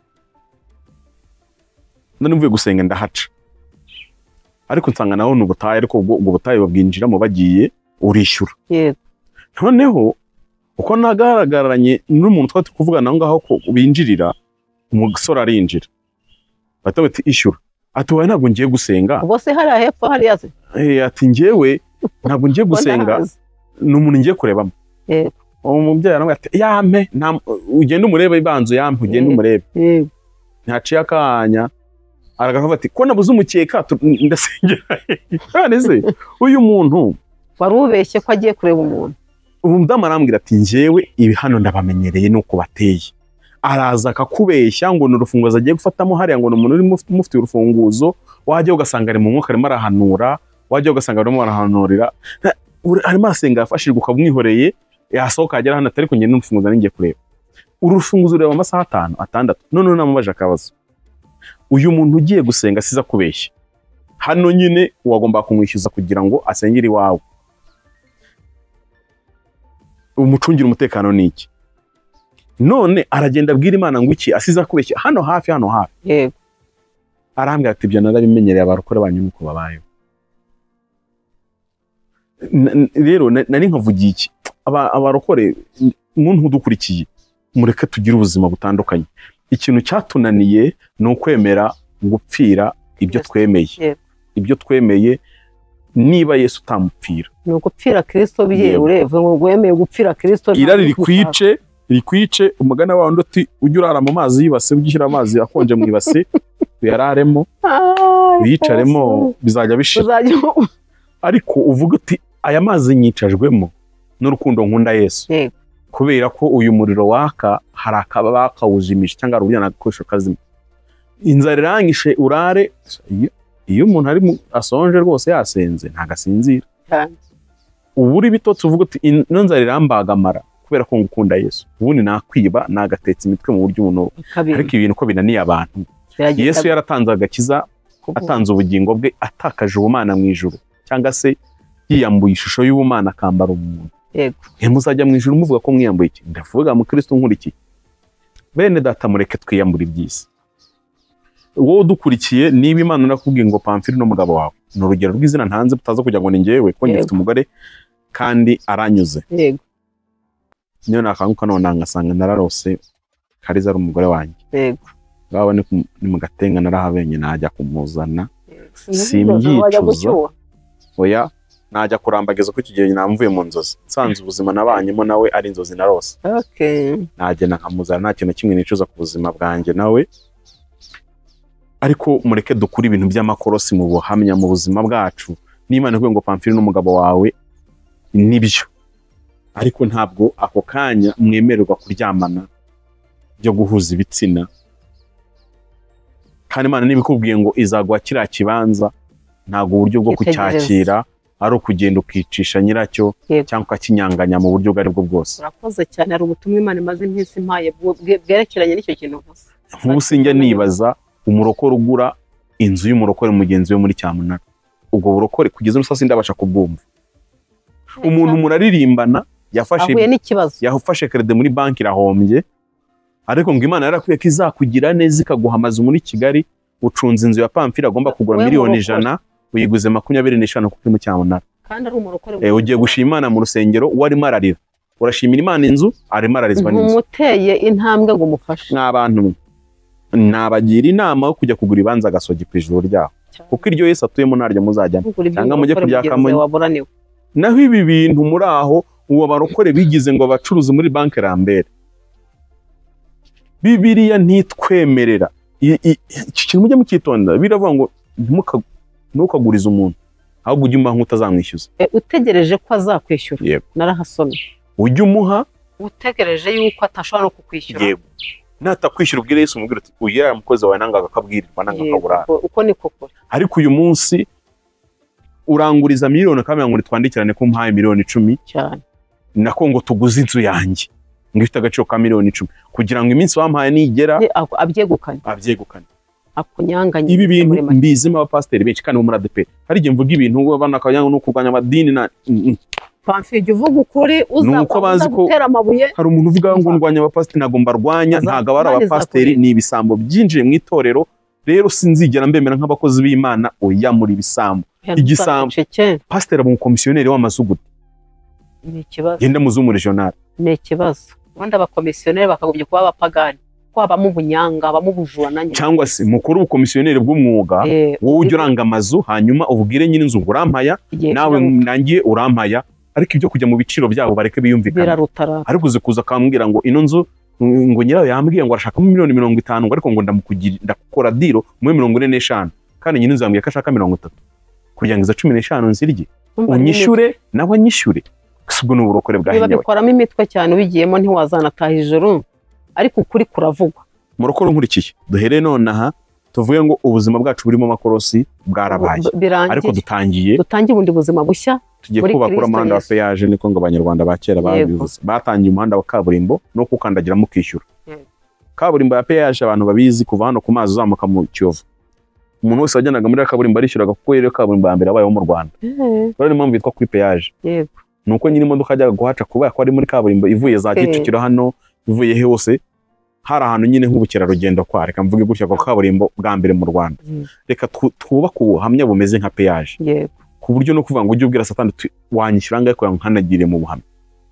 none mvuye gusenga ndahaca ariko nsanga naho n'ubutaye ariko ubwo butaye babwinjiramo bagiye urishyura yego noneho uko nagaragaranye n'umuntu twari kuvugana aho ngaho ko binjirira umusore arinjira batawete ishyura ati wawe ntabwo ngiye gusenga ubwo se hari hepfo hari yaze ati ngewe ntabwo ngiye gusenga n'umuntu ngiye kurebamo yego umubyeyi aramwe ati yampe ugenda umurebe ibanzo yampe ugenda umurebe yego ntaciye akanya aragavuga ati ko nabuze umukeka ndasengera none se uyu muntu wari ubeshye ko agiye kureba umuntu umudamu arambwira ati njyewe ibi hano ndabamenyereye nuko bateye araza akakubeshya ngo ni urufunguzo agiye gufatamo hariya ngo ni umuntu uri mufite urufunguzo wajya ugasanga ari mu mwuka arimo arahanura wajya ugasanga arimo arahanurira arimo arasenga yafashijwe ukabumwihoreye yasohoka agera hano atari kugenda n'urufunguzo ningiye kureba urufunguzo rureba amasaha 5 6 none namubaje akabazo uyu muntu ugiye gusenga asiza kubeshya hano nyine wagomba kumwishyuza kugira ngo asengere iwawe umucungira umutekano niki none aragenda abwira Imana ngo iki asiza kubeshya hano hafi yego arambwira ati ibyo narabimenyereye abarokore banyu nuko babayeho rero nari nkavugiye iki abarokore umuntu udukurikiye mureke tugire ubuzima butandukanye ikintu cyatunaniye ni ukwemera gupfira ibyo twemeye niba Yesu utamupfira ni ugupfira Kristo biye ureve ngo wemeye gupfira Kristo irari rikwice umugana wawe uti ujye urara mu mazi yibase ugishyira amazi akonje mu ibase uyararemo uyicaremo bizajya bishira ariko uvuga uti aya mazi nyicajwemo n'urukundo nkunda Yesu kubera ko uyu muriro waka hari akaba bakawujimisha cyangwa ari ubyana gakoresho kazima inzara irangije urare iyo umuntu ari asonje rwose yasenze ntagasinzira uburi bitotse uvuga uti ino nzara irambagamara kubera ko ngukunda Yesu ubundi nakwiba nagatetse imitwe mu buryo umuntu ariko ibintu ko binaniye abantu Yesu yaratanze agakiza atanze ubugingo bwe atakaje ubumana mu ijuru cyangwa se yiyambuye ishusho y'ubumana akambara umuntu yego muzajya mu ijuru muvuga ko mwiyambuye iki ndavuga mu Kristo nkurikiye bene data mureke twiyambura ibyisi wowe udukurikiye niba Imana nakubwiye ngo Pamfili n'umugabo wawe ni urugero rw'izina ntanze butaza kujya ngo ni njyewe ko ngifite umugore kandi aranyuze yego niyo nakanguka none ngasanga nararose Kariza ari umugore wanjye yego baba ni mu gatenga narahabenye najya kumuzana simbyicuza oya najya kurambagiza ko ikigihe namvuye mu nzozi nsanze ubuzima nabanyemo nawe ari inzozi narose okay najye nakamuzana nta kintu kimwe nicuza ku buzima bwanjye nawe ariko mureke dukure ibintu by'amakorosi mu buhamya mu buzima bwacu. N'Imana ivuga ngo Pamfile n'umugabo wawe nibyo, ariko ntabwo ako kanya mwemererwa kuryamana byo guhuza ibitsina, kandi Imana nibikubwiye ngo izaguha kiriya kibanza, ntabwo uburyo bwo kucyakira ari ukugenda ukicisha nyiracyo cyangwa ukakinyanganya mu buryo ubwo ari bwo bwose. Urakoze cyane, hari ubutumwa Imana imaze iminsi impaye bwerekeranye n'icyo kintu gusa. Nk'ubu sinjya nibaza umurokore ugura inzu y'umurokore mugenzi we muri Cyamunara, ubwo burokore kugeza ubu sindabasha kubwumva. Umuntu muraririmbana yafashe credit muri banki irahombye, ariko ngo Imana yarakwiye ko izakugira neza ikaguha amazu muri Kigali, ucunze inzu ya Pamfile agomba kugura miliyoni 100 uyiguze 25 kuko mu Cyamunara. Kandi ari umurokore ugiye gushima Imana mu rusengero warimo ararira, urashimira Imana inzu arimo ararizwa n'inzu. Umuteye intambwe ngo umufashe. N'abantu nabagira inama yo kujya kugura ibanza Gasogi ku ijuru ryaho, kuko iryo Yesu atuyemo naryo muzajyana cyangwa mujye kuryakamonye. Naho ibi bintu muri aho uwo barokore bigize ngo abacuruzi muri banki Rambere, Bibiliya ntitwemerera iki kintu. Mujye mukitonda, biravuga ngo ntukagurize umuntu ahubwo ujye umuha nk'utazamwishyuza. Utegereje ko azakwishyura. Narahasomye, ujye umuha utegereje yuko atashobora no kukwishyura. Yego, natakwishyura ubwire Yesu umubwire uti ugira umukozi wawe nanga akabwirirwa nanga akaburara. Uko niko kuri. Ariko uyu munsi uranguriza miliyoni kamera ngo twandikirane ko mpaye miliyoni 10 cyane, nako ngo tuguze inzu yanjye ngo ifite agaciro ka miliyoni 10 kugira ngo iminsi wampaye nigera abyegukane akunyanganye. Ibi bintu mbizima abapasiteri benshi kandi muri ADP hari igihe mvuga ibintu banakanyanga no kurwanya amadini na Pamfile uvuga ukuri uza gutera amabuye. Hari umuntu uvuga ngo ndwanya abapasiteri, ntago mbarwanya, ntago ari abapasiteri, ni ibisambo byinjiye mu itorero. Rero sinzigera mbemera nk'abakozi b'Imana oya muri ibisambo. Igisambo pasiteri mu komisiyoneri w'amasugudu ni ikibazo, genda muzumu regional ni ikibazo. Wanda abakomisiyoneri bakagubye kuba abapagani, ko abamo ubunyanga, abamo ubujura nanjye, cyangwa se mukuru ubukomisiyoneri bw'umwuga. Wowe ujye uranga amazu hanyuma ubwire nyine inzu urampaya, nawe nangiye urampaya, ariko ibyo kujya mu biciro byabo bareke biyumvikana. Ariko uzi kuza akambwira ngo ino nzu ngo nyirayo yambwiye ngo arashaka miliyoni 50, ariko ngo ndakukora diro mu 45, kandi nyine inzu yambwiye ko ashaka 30 kugira ngo iza 15 nzirye unyishyure nawe anyishyure. Ubwo ni uburokore bwahinyewe. Babikoramo imitwe cyane, ubigiyemo ntiwazanataha ijoro, ariko ukuri kuravugwa. Murokore nkurikiye duhere nonaha tuvuye ngo ubuzima bwacu burimo makorosi bwarabaye, ariko dutangiye ubundi buzima bushya. Tugiye kubakura umuhanda wa peyaje, niko ngo abanyarwanda ba kera babivuze. Batangiye umuhanda wa kaburimbo no kukandagira mu kwishyura. Kaburimbo ya peyaje abantu babizi kuva hano ku mazi uzamuka mu Kiyovu. Umuntu wese wajyanaga muri kaburimbo arishyuraga kuko yero kaburimbo ya mbere yabayeho mu Rwanda. Rero ni mpamvu yitwa kuri peyaje. Yego. Nuko nyine imodoka ajyaga guhaca kuba ko ari muri kaburimbo ivuye za Kicukiro hano, ivuye he hose hari ahantu nyine nk'ubukerarugendo kwa, reka mvuge gutya ko kaburimbo bwa mbere mu Rwanda. Reka twubaka ubuhamya bumeze nka peyaje. Yego. Ku buryo no kuvuga ngo ujye ubwira Satani wanyishyura ngahe ko nkanagire mu buhamya.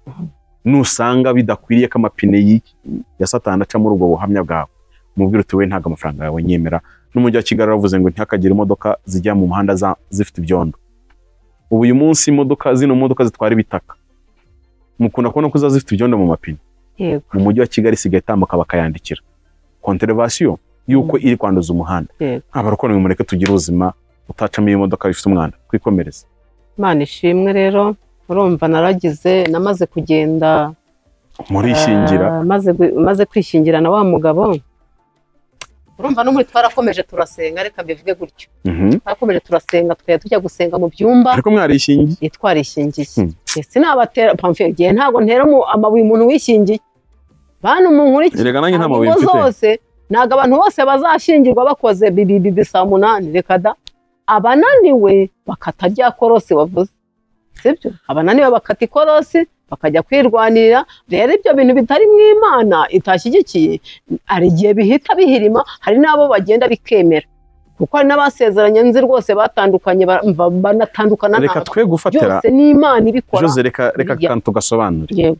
Nusanga bidakwiriye ko amapine ya Satani aca muri ubwo buhamya bwawe, mubwire uti we ntago amafaranga yawe nyemera. N'umujyi wa Kigali aravuze ngo ntihakagire imodoka zijya mu muhanda zifite ibyondo. Ubu uyu munsi zino modoka zitwara ibitaka mukunda kubona ko zifite ibyondo mu mapine. Yego. Mu mujyi wa Kigali sigaye tambuka bakayandikira contravention yuko iri kwanduza umuhanda. Abarokore mureke tugira ubuzima utacamo iyi modoka bifite umwanda kwikomereza. Imana ishimwe. Rero urumva naragize namaze kugenda muri ishingira, maze kwishingira na wa mugabo. Urumva no muri twarakomeje turasenga, reka bivuge gutyo. Twarakomeje turasenga, tujya gusenga mu byumba. Ariko mwarishingiye? Twarishingiye. Ese nabatera Pamfile giye ntago ntera amabuye umuntu wishingiye. Bantu mu nkurikije. Erega nanjye nta mabuye mfite. Zose naga abantu bose bazashingirwa bakoze bibi saa 8. Reka da abananiwe bakata rya korosi wavuze, sibyo? Abananiwe bakata ikorosi bakajya kwirwanirira. Rero ibyo bintu bitari mu Imana itashyigikiye, ari igihe bihita bihirima. Hari nabo bagenda bikemera, kuko hari n'abasezeranye nzi rwose batandukanye banatandukana. Reka twe gufatira byose ni Imana ibikora. Jose reka kantu tugasobanura. Yego.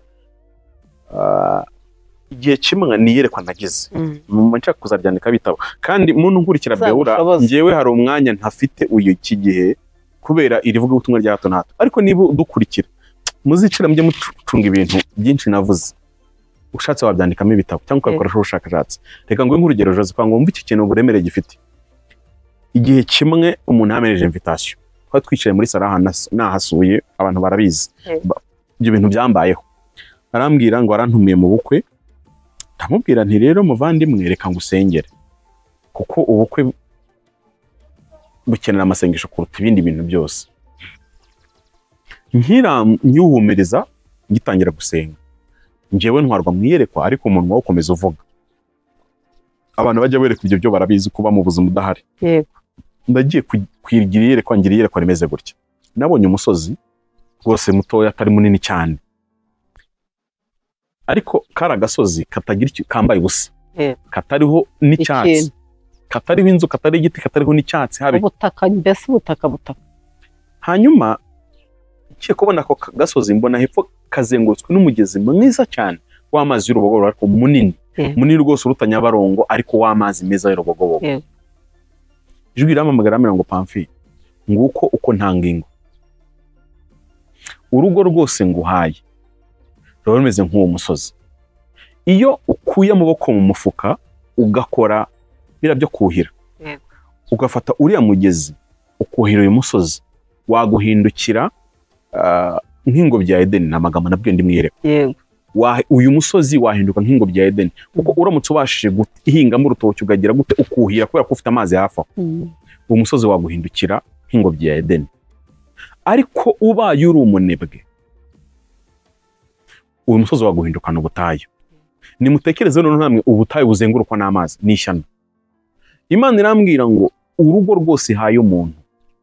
Igihe kimwe niyerekwa nagize mu nshaka kuzaryandika bitabo, kandi muntu nkurikira Beura ngewe hari umwanya ntafite uyu iki gihe kubera irivuga ubutumwa rya hato na hato. Ariko niba dukurikira muzicira mujye mucunga ibintu byinshi navuze, ushatse wabyandikamo ibitabo cyangwa ukakoresha ubushakashatsi. Reka ngo nk'urugero Jose ngo wumve iki kintu uburemere gifite. igihe kimwe umuntu yamereje invitation twari twicaye muri sara nahasuye abantu barabizi ibyo bintu byambayeho arambwira ngo arantumiye mu bukwe ndamubwira nti rero muvandimwe reka ngusengere kuko ubukwe bukenera amasengesho kuruta ibindi bintu byose nyuhumiriza ngitangira gusenga njyewe ntwarwa mwiyerekwa ariko umuntu wo gukomeza uvuga abantu bajya bereka ibyo byo barabizi kuba mu buzima udahari yego ndagiye kwigira iyerekwa ngira iyerekwa rimeze gutya nabonye umusozi rwose mutoya atari munini cyane ariko kari agasozi katagira kambaye ubusa katariho n'icyatsi katariho inzu katariho igiti katariho n'icyatsi habe ubutaka mbese ubutaka hanyuma ngiye kubona ako gasozi mbona hepfo kazengurutswe n'umugezi mwiza cyane w'amazi y'urubogobogo ariko munini rwose uruta Nyabarongo ariko w'amazi meza y'urubogobogo ijwi riramamagara ngo Pamfi nguko uko ntangingo urugo rwose nguhaye rero rumeze nk'uwo musozi iyo ukuye amaboko mu mufuka ugakora bira byo kuhira ugafata uriya mugezi ukuhira uyu musozi waguhindukira nk'ingobyi ya Edeni n'amagambo nabwiye ndi mwiyereka uyu musozi wahinduka nk'ingobyi ya Edeni kuko uramutse ubashije guhingamo urutoki ugagira gute ukuhira kubera ko ufite amazi hafi aho uwo musozi waguhindukira nk'ingobyi ya Edeni ariko ubaye uri umunebwe uyu musozi waguhindukana ubutayu nimutekereze none namwe ubutayu buzengurukwa n'amazi n'ishyano Imana irambwira ngo urugo rwose ihaye umuntu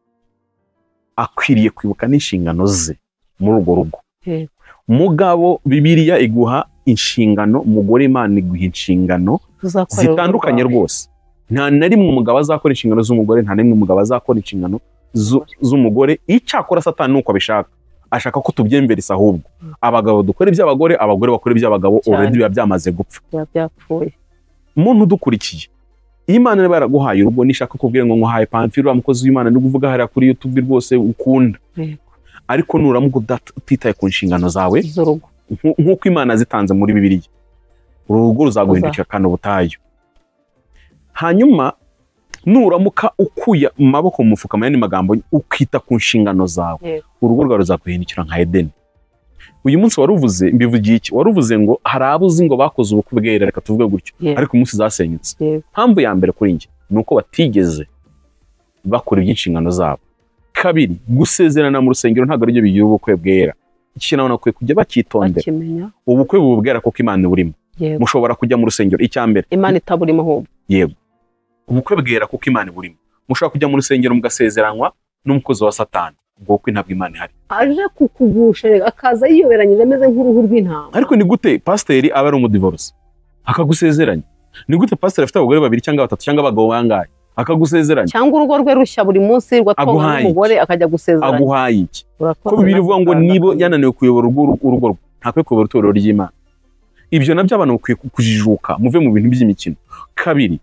akwiriye kwibuka n'inshingano ze muri urwo rugo mugabo Bibiliya iguha inshingano umugore Imana iguha inshingano zitandukanye rwose nta na rimwe umugabo azakora inshingano z'umugore nta rimwe umugabo azakora inshingano z'umugore icyakora Satani nuko abishaka ashaka ko tubyemberisa ahubwo abagabo dukora iby'abagore abagore bakora iby'abagabo already biba byamaze gupfa byapfuye umuntu udukurikiye Imana niba yaraguhaye urugo nishaka kubwira ngo nguhaye Pamfi uriya mukozi w'Imana ndi kuvuga hariya kuri YouTube rwose ukunda ariko nuramuka utitaye ku nshingano zawe nk'uko Imana zitanze muri Bibiliya urugo ruzaguhindukira kandi ubutayu hanyuma nuramuka ukuye maboko mu mufuka mayani magambo ukita ku nshingano zawe urugo rwawe ruzaguhindukira nka Edeni uyu munsi waruvuze mbivugiye iki waruvuze ngo hari abuzi ngo bakoze ubukwe bwera reka tuvuge gutyo ariko umunsi zasenyutse mpamvu ya mbere kuri njye nuko batigeze bakora iby'inshingano zabo kabiri gusezerana mu rusengero ntabwo ari byo bigira ubukwe bwera iki kintu nakwiye kujya bakitondera ubukwe bubwera kuko Imana burimo mushobora kujya mu rusengero icyambere Imana itaburimo ahubwo yego ubukwe bwera kuko Imana burimo mushobora kujya mu rusengero mugasezeranwa n'umukozi wa Satani ubwo ko ntabwo Imana ihari aje kukugusha akaza yiyoberanyije ameze nk'uruhu rw'intama ariko ni gute pasiteri aba ari umudivorce akagusezeranya ni gute pasiteri afite abagore babiri cyangwa batatu cyangwa abagabo bangahe akagusezeranya cyangwa urugo rwe rushya buri munsi rwatonga n'umugore akajya gusezeranya aguhaye iki ko Bibiliya ivuga ngo nibo yananiwe kuyobora urugo rwe ntakwiye kuyobora itorero ry'Imana ibyo nabyo abantu bakwiye kujijuka muve mu bintu by'imikino kabiri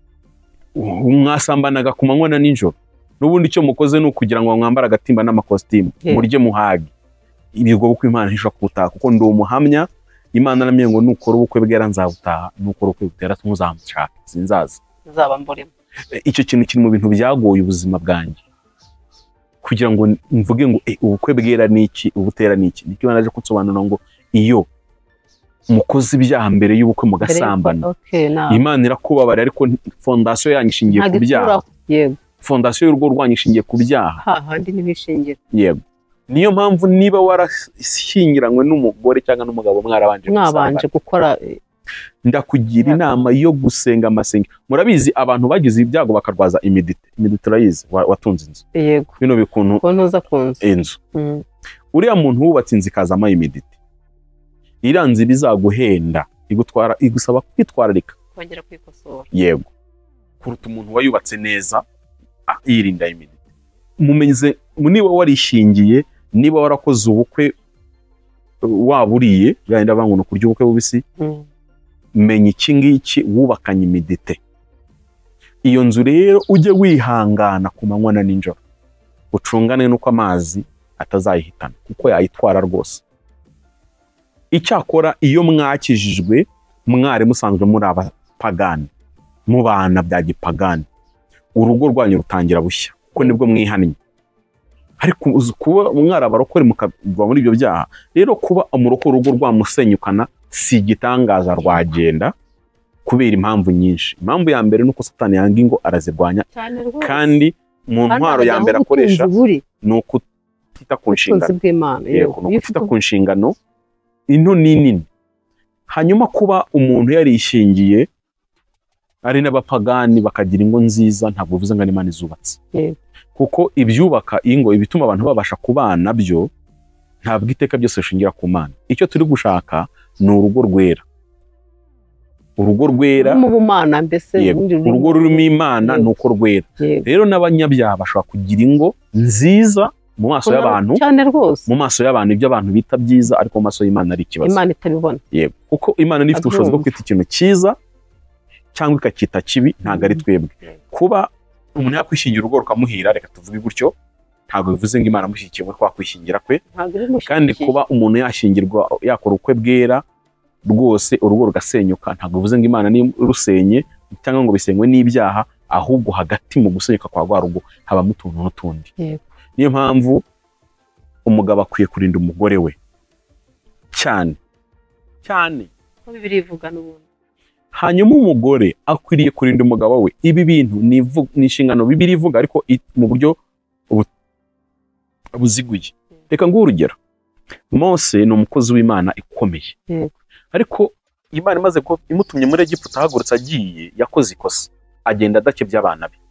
mwasambanaga ku manywa na nijoro n'ubundi icyo mukoze ni ukugira ngo mwambare agatimba n'amakositimu murye muhage ibigo bukwe Imana ishobora kubutaha kuko ndi umuhamya Imana namye ngo nukora ubukwe bwera nzabutaha nukora ubukwe butera muzamushaka sinzaza nzaba mboremo icyo kintu kiri mu bintu byagoye ubuzima bwanjye kugira ngo mvuge ngo ubukwe bwera niki ubutera niki niki banaje kutsobanura ngo iyo mukoze ibyaha mbere y'ubukwe mugasambana Imana irakubabara ariko fondation yanyu ishingiye ku byaha yego fondation y'urugo rwanyu ishingiye ku byaha handi nibishingira yego niyo mpamvu niba warashyingiranywe n'umugore cyangwa n'umugabo mwabanje gukora ndakugira inama yo gusenga amasenga murabizi abantu bagize ibyago bakarwaza imidite urayizi watunze inzu yego bino bikuntu ntuza kunzu inzu uriya muntu wubatse inzu ikazamo imidite iranze bizaguhenda igusaba kwitwararika kongera kwikosora yego kuruta umuntu wayubatse neza yirinda imidite mumenye niba warishingiye niba warakoze ubukwe waburiye gahenda banguno kurya ubukwe bubisi menya iki ngiki wubakanye imidite iyo nzu rero ujye wihangana ku manywa na nijoro ucungane nuko amazi atazayihitana kuko yayitwara rwose icyakora iyo mwakijijwe mwari musanzwe muri abapagani mu bana bya gipagani urugo rwanyu rutangira bushya kuko nibwo mwihannye. Ariko kuba mwarabarokore mukava muri ibyo byaha, rero kuba umurokore urugo rwamusenyukana si igitangaza, rwagenda kubera impamvu nyinshi. Impamvu ya mbere nuko Satani yanga ingo arazirwanya, kandi mu ntwaro ya mbere akoresha ni ukutita ku nshingano. Yego, ni ukutita ku nshingano into nini. Hanyuma kuba umuntu yarishingiye ari n'abapagani bakagira ingo nziza, ntabwo bivuze ngo Imana izubatse. Kuko ibyubaka ingo, ibituma abantu babasha kubana byo, ntabwo iteka byose bishingira ku Mana. Icyo turi gushaka ni urugo rwera. Urugo rwera mu bumana, mbese urugo rurimo Imana nuko rwera. Rero n'abanyabyaha bashobora kugira ingo nziza mu maso y'abantu, cyane rwose mu maso y'abantu ibyo abantu bita byiza, ariko mu maso y'Imana ari ikibazo. Imana itabibona. Yego, kuko Imana ifite ubushobozi bwo kwita ikintu cyiza cyangwa ikakita kibi, ntabwo ari twebwe. Kuba umuntu yakwishingira urugo rukamuhira, reka tuvuge gutyo, ntabwo bivuze ngo Imana amushyigikiye kwa kwishingira kwe. Kandi kuba umuntu yashingirwa, yakora ukwe bwera rwose urugo rugasenyuka, ntabwo bivuze ngo Imana ni rusenye cyangwa ngo bisenywe n'ibyaha, ahubwo hagati mu gusenyuka kwa rwa rugo habamo utuntu n'utundi. Niyo mpamvu umugabo akwiye kurinda umugore we cyane cyane, ko Bibiliya ivuga n'ubundi. Hanyuma umugore akwiriye kurinda umugabo we. Ibi bintu ni inshingano Bibiliya ivuga, ariko mu buryo buziguye. Reka nguhe urugero. Mose ni umukozi w'Imana ikomeye, ariko Imana imaze ko imutumye muri Egiputa, ahagurutse agiye, yakoze ikosa, agenda adakebya abana be.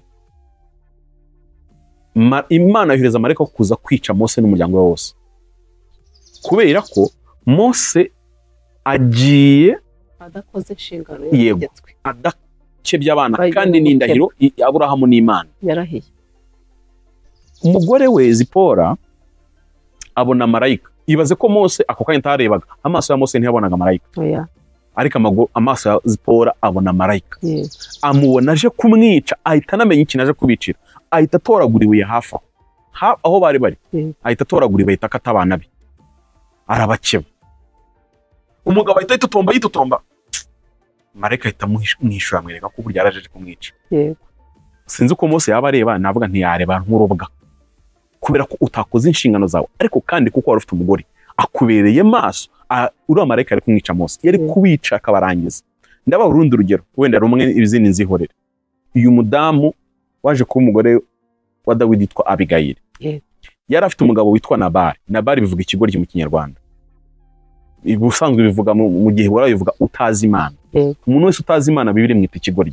Imana yohereza marayika wo kuza kwica Mose n'umuryango we wose, kubera ko Mose agiye adakoze inshingano yategetswe, adakebya abana, kandi ni indahiro Aburahamu n'Imana yarahiye. Umugore we Zipora abona marayika. Ibaze ko Mose ako kanya ntarebaga, amaso ya Mose ntiyabonaga marayika, ariko amaso ya Zipora abona marayika. Amubona aje kumwica, ahita anamenya ikintu aje kubicira, ahita atoragura ibuye hafi aho bari bari, ahita atoragura ibuye, ahita akata abana be, arabakeba. Umugabo ahita yitotomba, marayika ahita amwishura, amwereka ko burya yaraje kumwica. Sinzi uko Mose yaba areba, navuga ntiyareba nk'urubwa, kubera ko utakoze inshingano zawe. Ariko kandi kuko wari ufite umugore akubereye maso, uriya marayika ari kumwica Mose, yari kubica akabarangiza. Ndabaha urundi urugero, wenda rumwe ibizindi nzihorere. Uyu mudamu waje kuba umugore wa Dawidi yitwa Abigayili, yari afite umugabo witwa Nabali. Nabali bivuga ikigoryi mu Kinyarwanda, ubusanzwe bivuga mu gihe warabivuga utazi Imana. Umuntu wese utazi Imana Bibiliya imwita ikigoryi.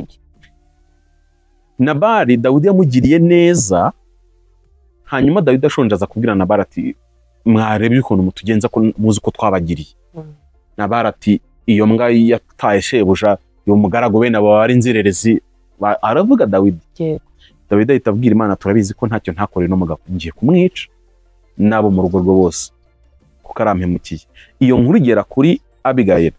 Nabali Dawidi yamugiriye neza, hanyuma Dawidi ashonje aza kubwira Nabali ati, mwarebe ukuntu mutugenza ko muzi ko twabagiriye. Nabali ati, iyo mbwa yataye shebuja, uyu mugaragu we nabo bari inzererezi. Aravuga Dawidi. Dawidi ahita abwira Imana, turabizi ko ntacyo ntakoreye n'umugabo, ngiye kumwica nabo mu rugo rwe bose, kuko arampemukiye. Iyo nkuru igera kuri Abigayili,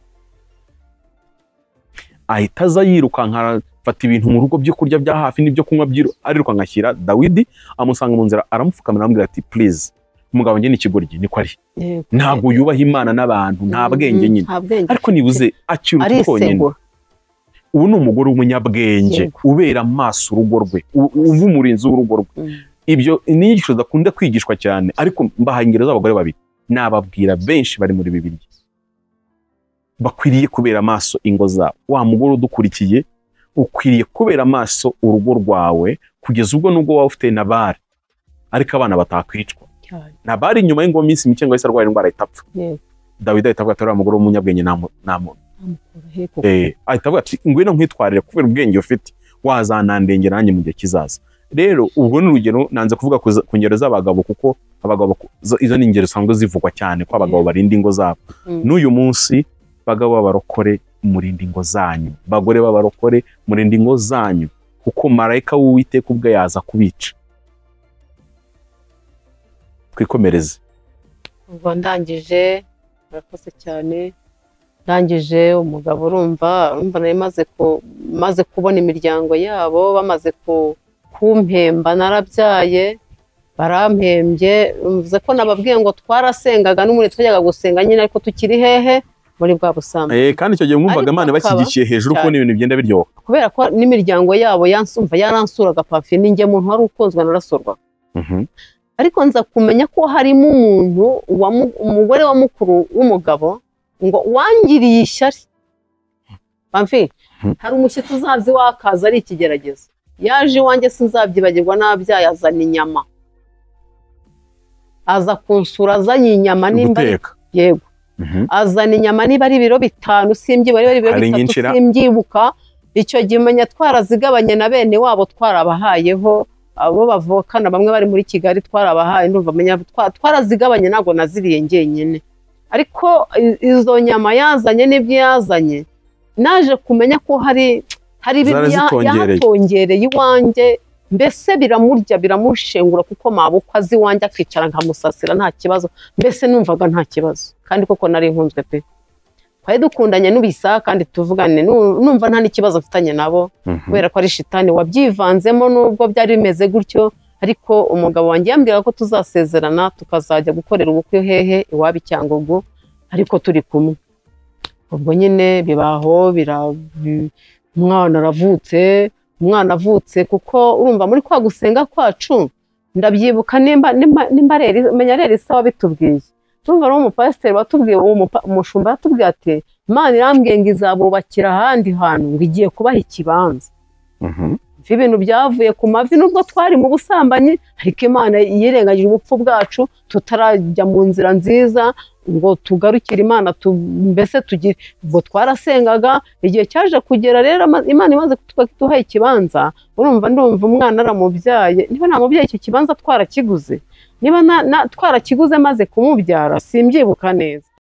ahita aza yirukanka, fata ibintu mu rugo byo kurya bya hafi n'ibyo kunywa ariruka ngashyira Dawidi, amusanga mu nzira, aramupfukamira amubwira ati, please, umugabo njye ni ikigoryi, niko ari, ntabwo yubaha Imana n'abantu, nta bwenge nyine, ariko nibuze akiruta konyine. Ubu ni umugore w'umunyabwenge, ubera amaso urugo rwe, uva umurinzi w'urugo rwe. Ibyo ni inyigisho zakunda kwigishwa cyane, ariko mbahaye ingero z'abagore babiri, nababwira benshi bari muri Bibiliya bakwiriye kubera amaso ingo zabo. Wa mugore udukurikiye, ukwiriye kubera amaso urugo rwawe, kugeza ubwo nubwo waba ufite Nabali, ariko abana batakwicwa. Nabali inyuma y'ingo minsi mike ngo yahise arwara indwara itapfa. Dawidi ahita avuga ati, uriya mugore w'umunyabwenge ahita avuga ati, ngwino nkwitwarire kubera ubwenge ufite, wazanandengera nanjye mu gihe kizaza. Rero ubwo ni urugero, nanze kuvuga ku ngero z'abagabo, kuko abagabo izo ni ingero zisanzwe zivugwa cyane ko abagabo barinda ingo zabo. N'uyu munsi bagabo b'abarokore, murinda ingo zanyu, bagore b'abarokore, murinda ingo zanyu, kuko marayika w'Uwiteka ubwe yaza kubica. Twikomereze. Ubwo ndangije, murakoze cyane. Ndangije umugabo, urumva nari maze kubona imiryango yabo, bamaze kumpemba, narabyaye, barampembye. Mvuze ko nababwiye ngo twarasengaga, n'umuntu twajyaga gusenga nyine, ariko tukiri hehe muri bwa busambanyi. kandi icyo gihe mwumvaga Ariko Imana akaba- bashyigikiye hejuru cyane. kubona ibintu bigenda biryoha. kubera ko n'imiryango yabo yaransuraga pafi, ninjye muntu wari ukunzwe narasurwaga. Ariko nza kumenya ko harimo umuntu umugore wa mukuru w'umugabo ngo wangiriye ishyari. Pamfi, hari umushyitsi uzazi wakaza ari ikigeragezo, yaje iwanjye sinzabyibagirwa, nabyaye azana inyama, aza kunsura azanye inyama nimba Guteka. yego azana inyama niba ari ibiro 5 simbyibuka, niba ari ibiro Hari 3 nyinshi ra? simbyibuka. Icyo gihe menya twarazigabanye na bene wabo, twarabahayeho abo bavukana bamwe bari muri Kigali, twarabahaye ndumva menya twarazigabanye, ntabwo naziriye njyenyine. Ariko izo nyama yazanye n'ibyo yazanye, naje kumenya ko hari ibintu yahatongereye iwanjye, mbese biramurya biramushengura, kuko mabukwa azi iwanjye akicara nkamusasira nta kibazo, mbese numvaga nta kibazo, kandi koko nari nkunzwe pe. Twari dukundanye n'ubisa kandi tuvugane, numva nta n'ikibazo mfitanye nabo, kubera ko ari shitani wabyivanzemo, nubwo byari bimeze gutyo. Ariko umugabo wanjye yambwira ko tuzasezerana tukazajya gukorera ubukwe hehe iwabo i Cyangugu, ariko turi kumwe. Ubwo nyine bibaho, umwana avutse, kuko urumva muri kwa gusenga kwacu ndabyibuka, nimba rero isa wabitubwiye, turumva ari umupasiteri watubwiye, umushumba yatubwiye ati Imana irambwiye ngo izabubakira ahandi hantu, ngo igiye kubaha ikibanza. Ibintu byavuye ku mavi, nubwo twari mu busambanyi, ariko Imana yirengagije ubupfu bwacu, tutarajya mu nzira nziza ngo tugarukire Imana, mbese tugire. Ubwo twarasengaga, igihe cyaje kugera rero Imana imaze kuduha ikibanza, urumva ndumva umwana aramubyaye, niba namubyaye icyo kibanza twarakiguze, niba twarakiguze maze kumubyara simbyibuka neza.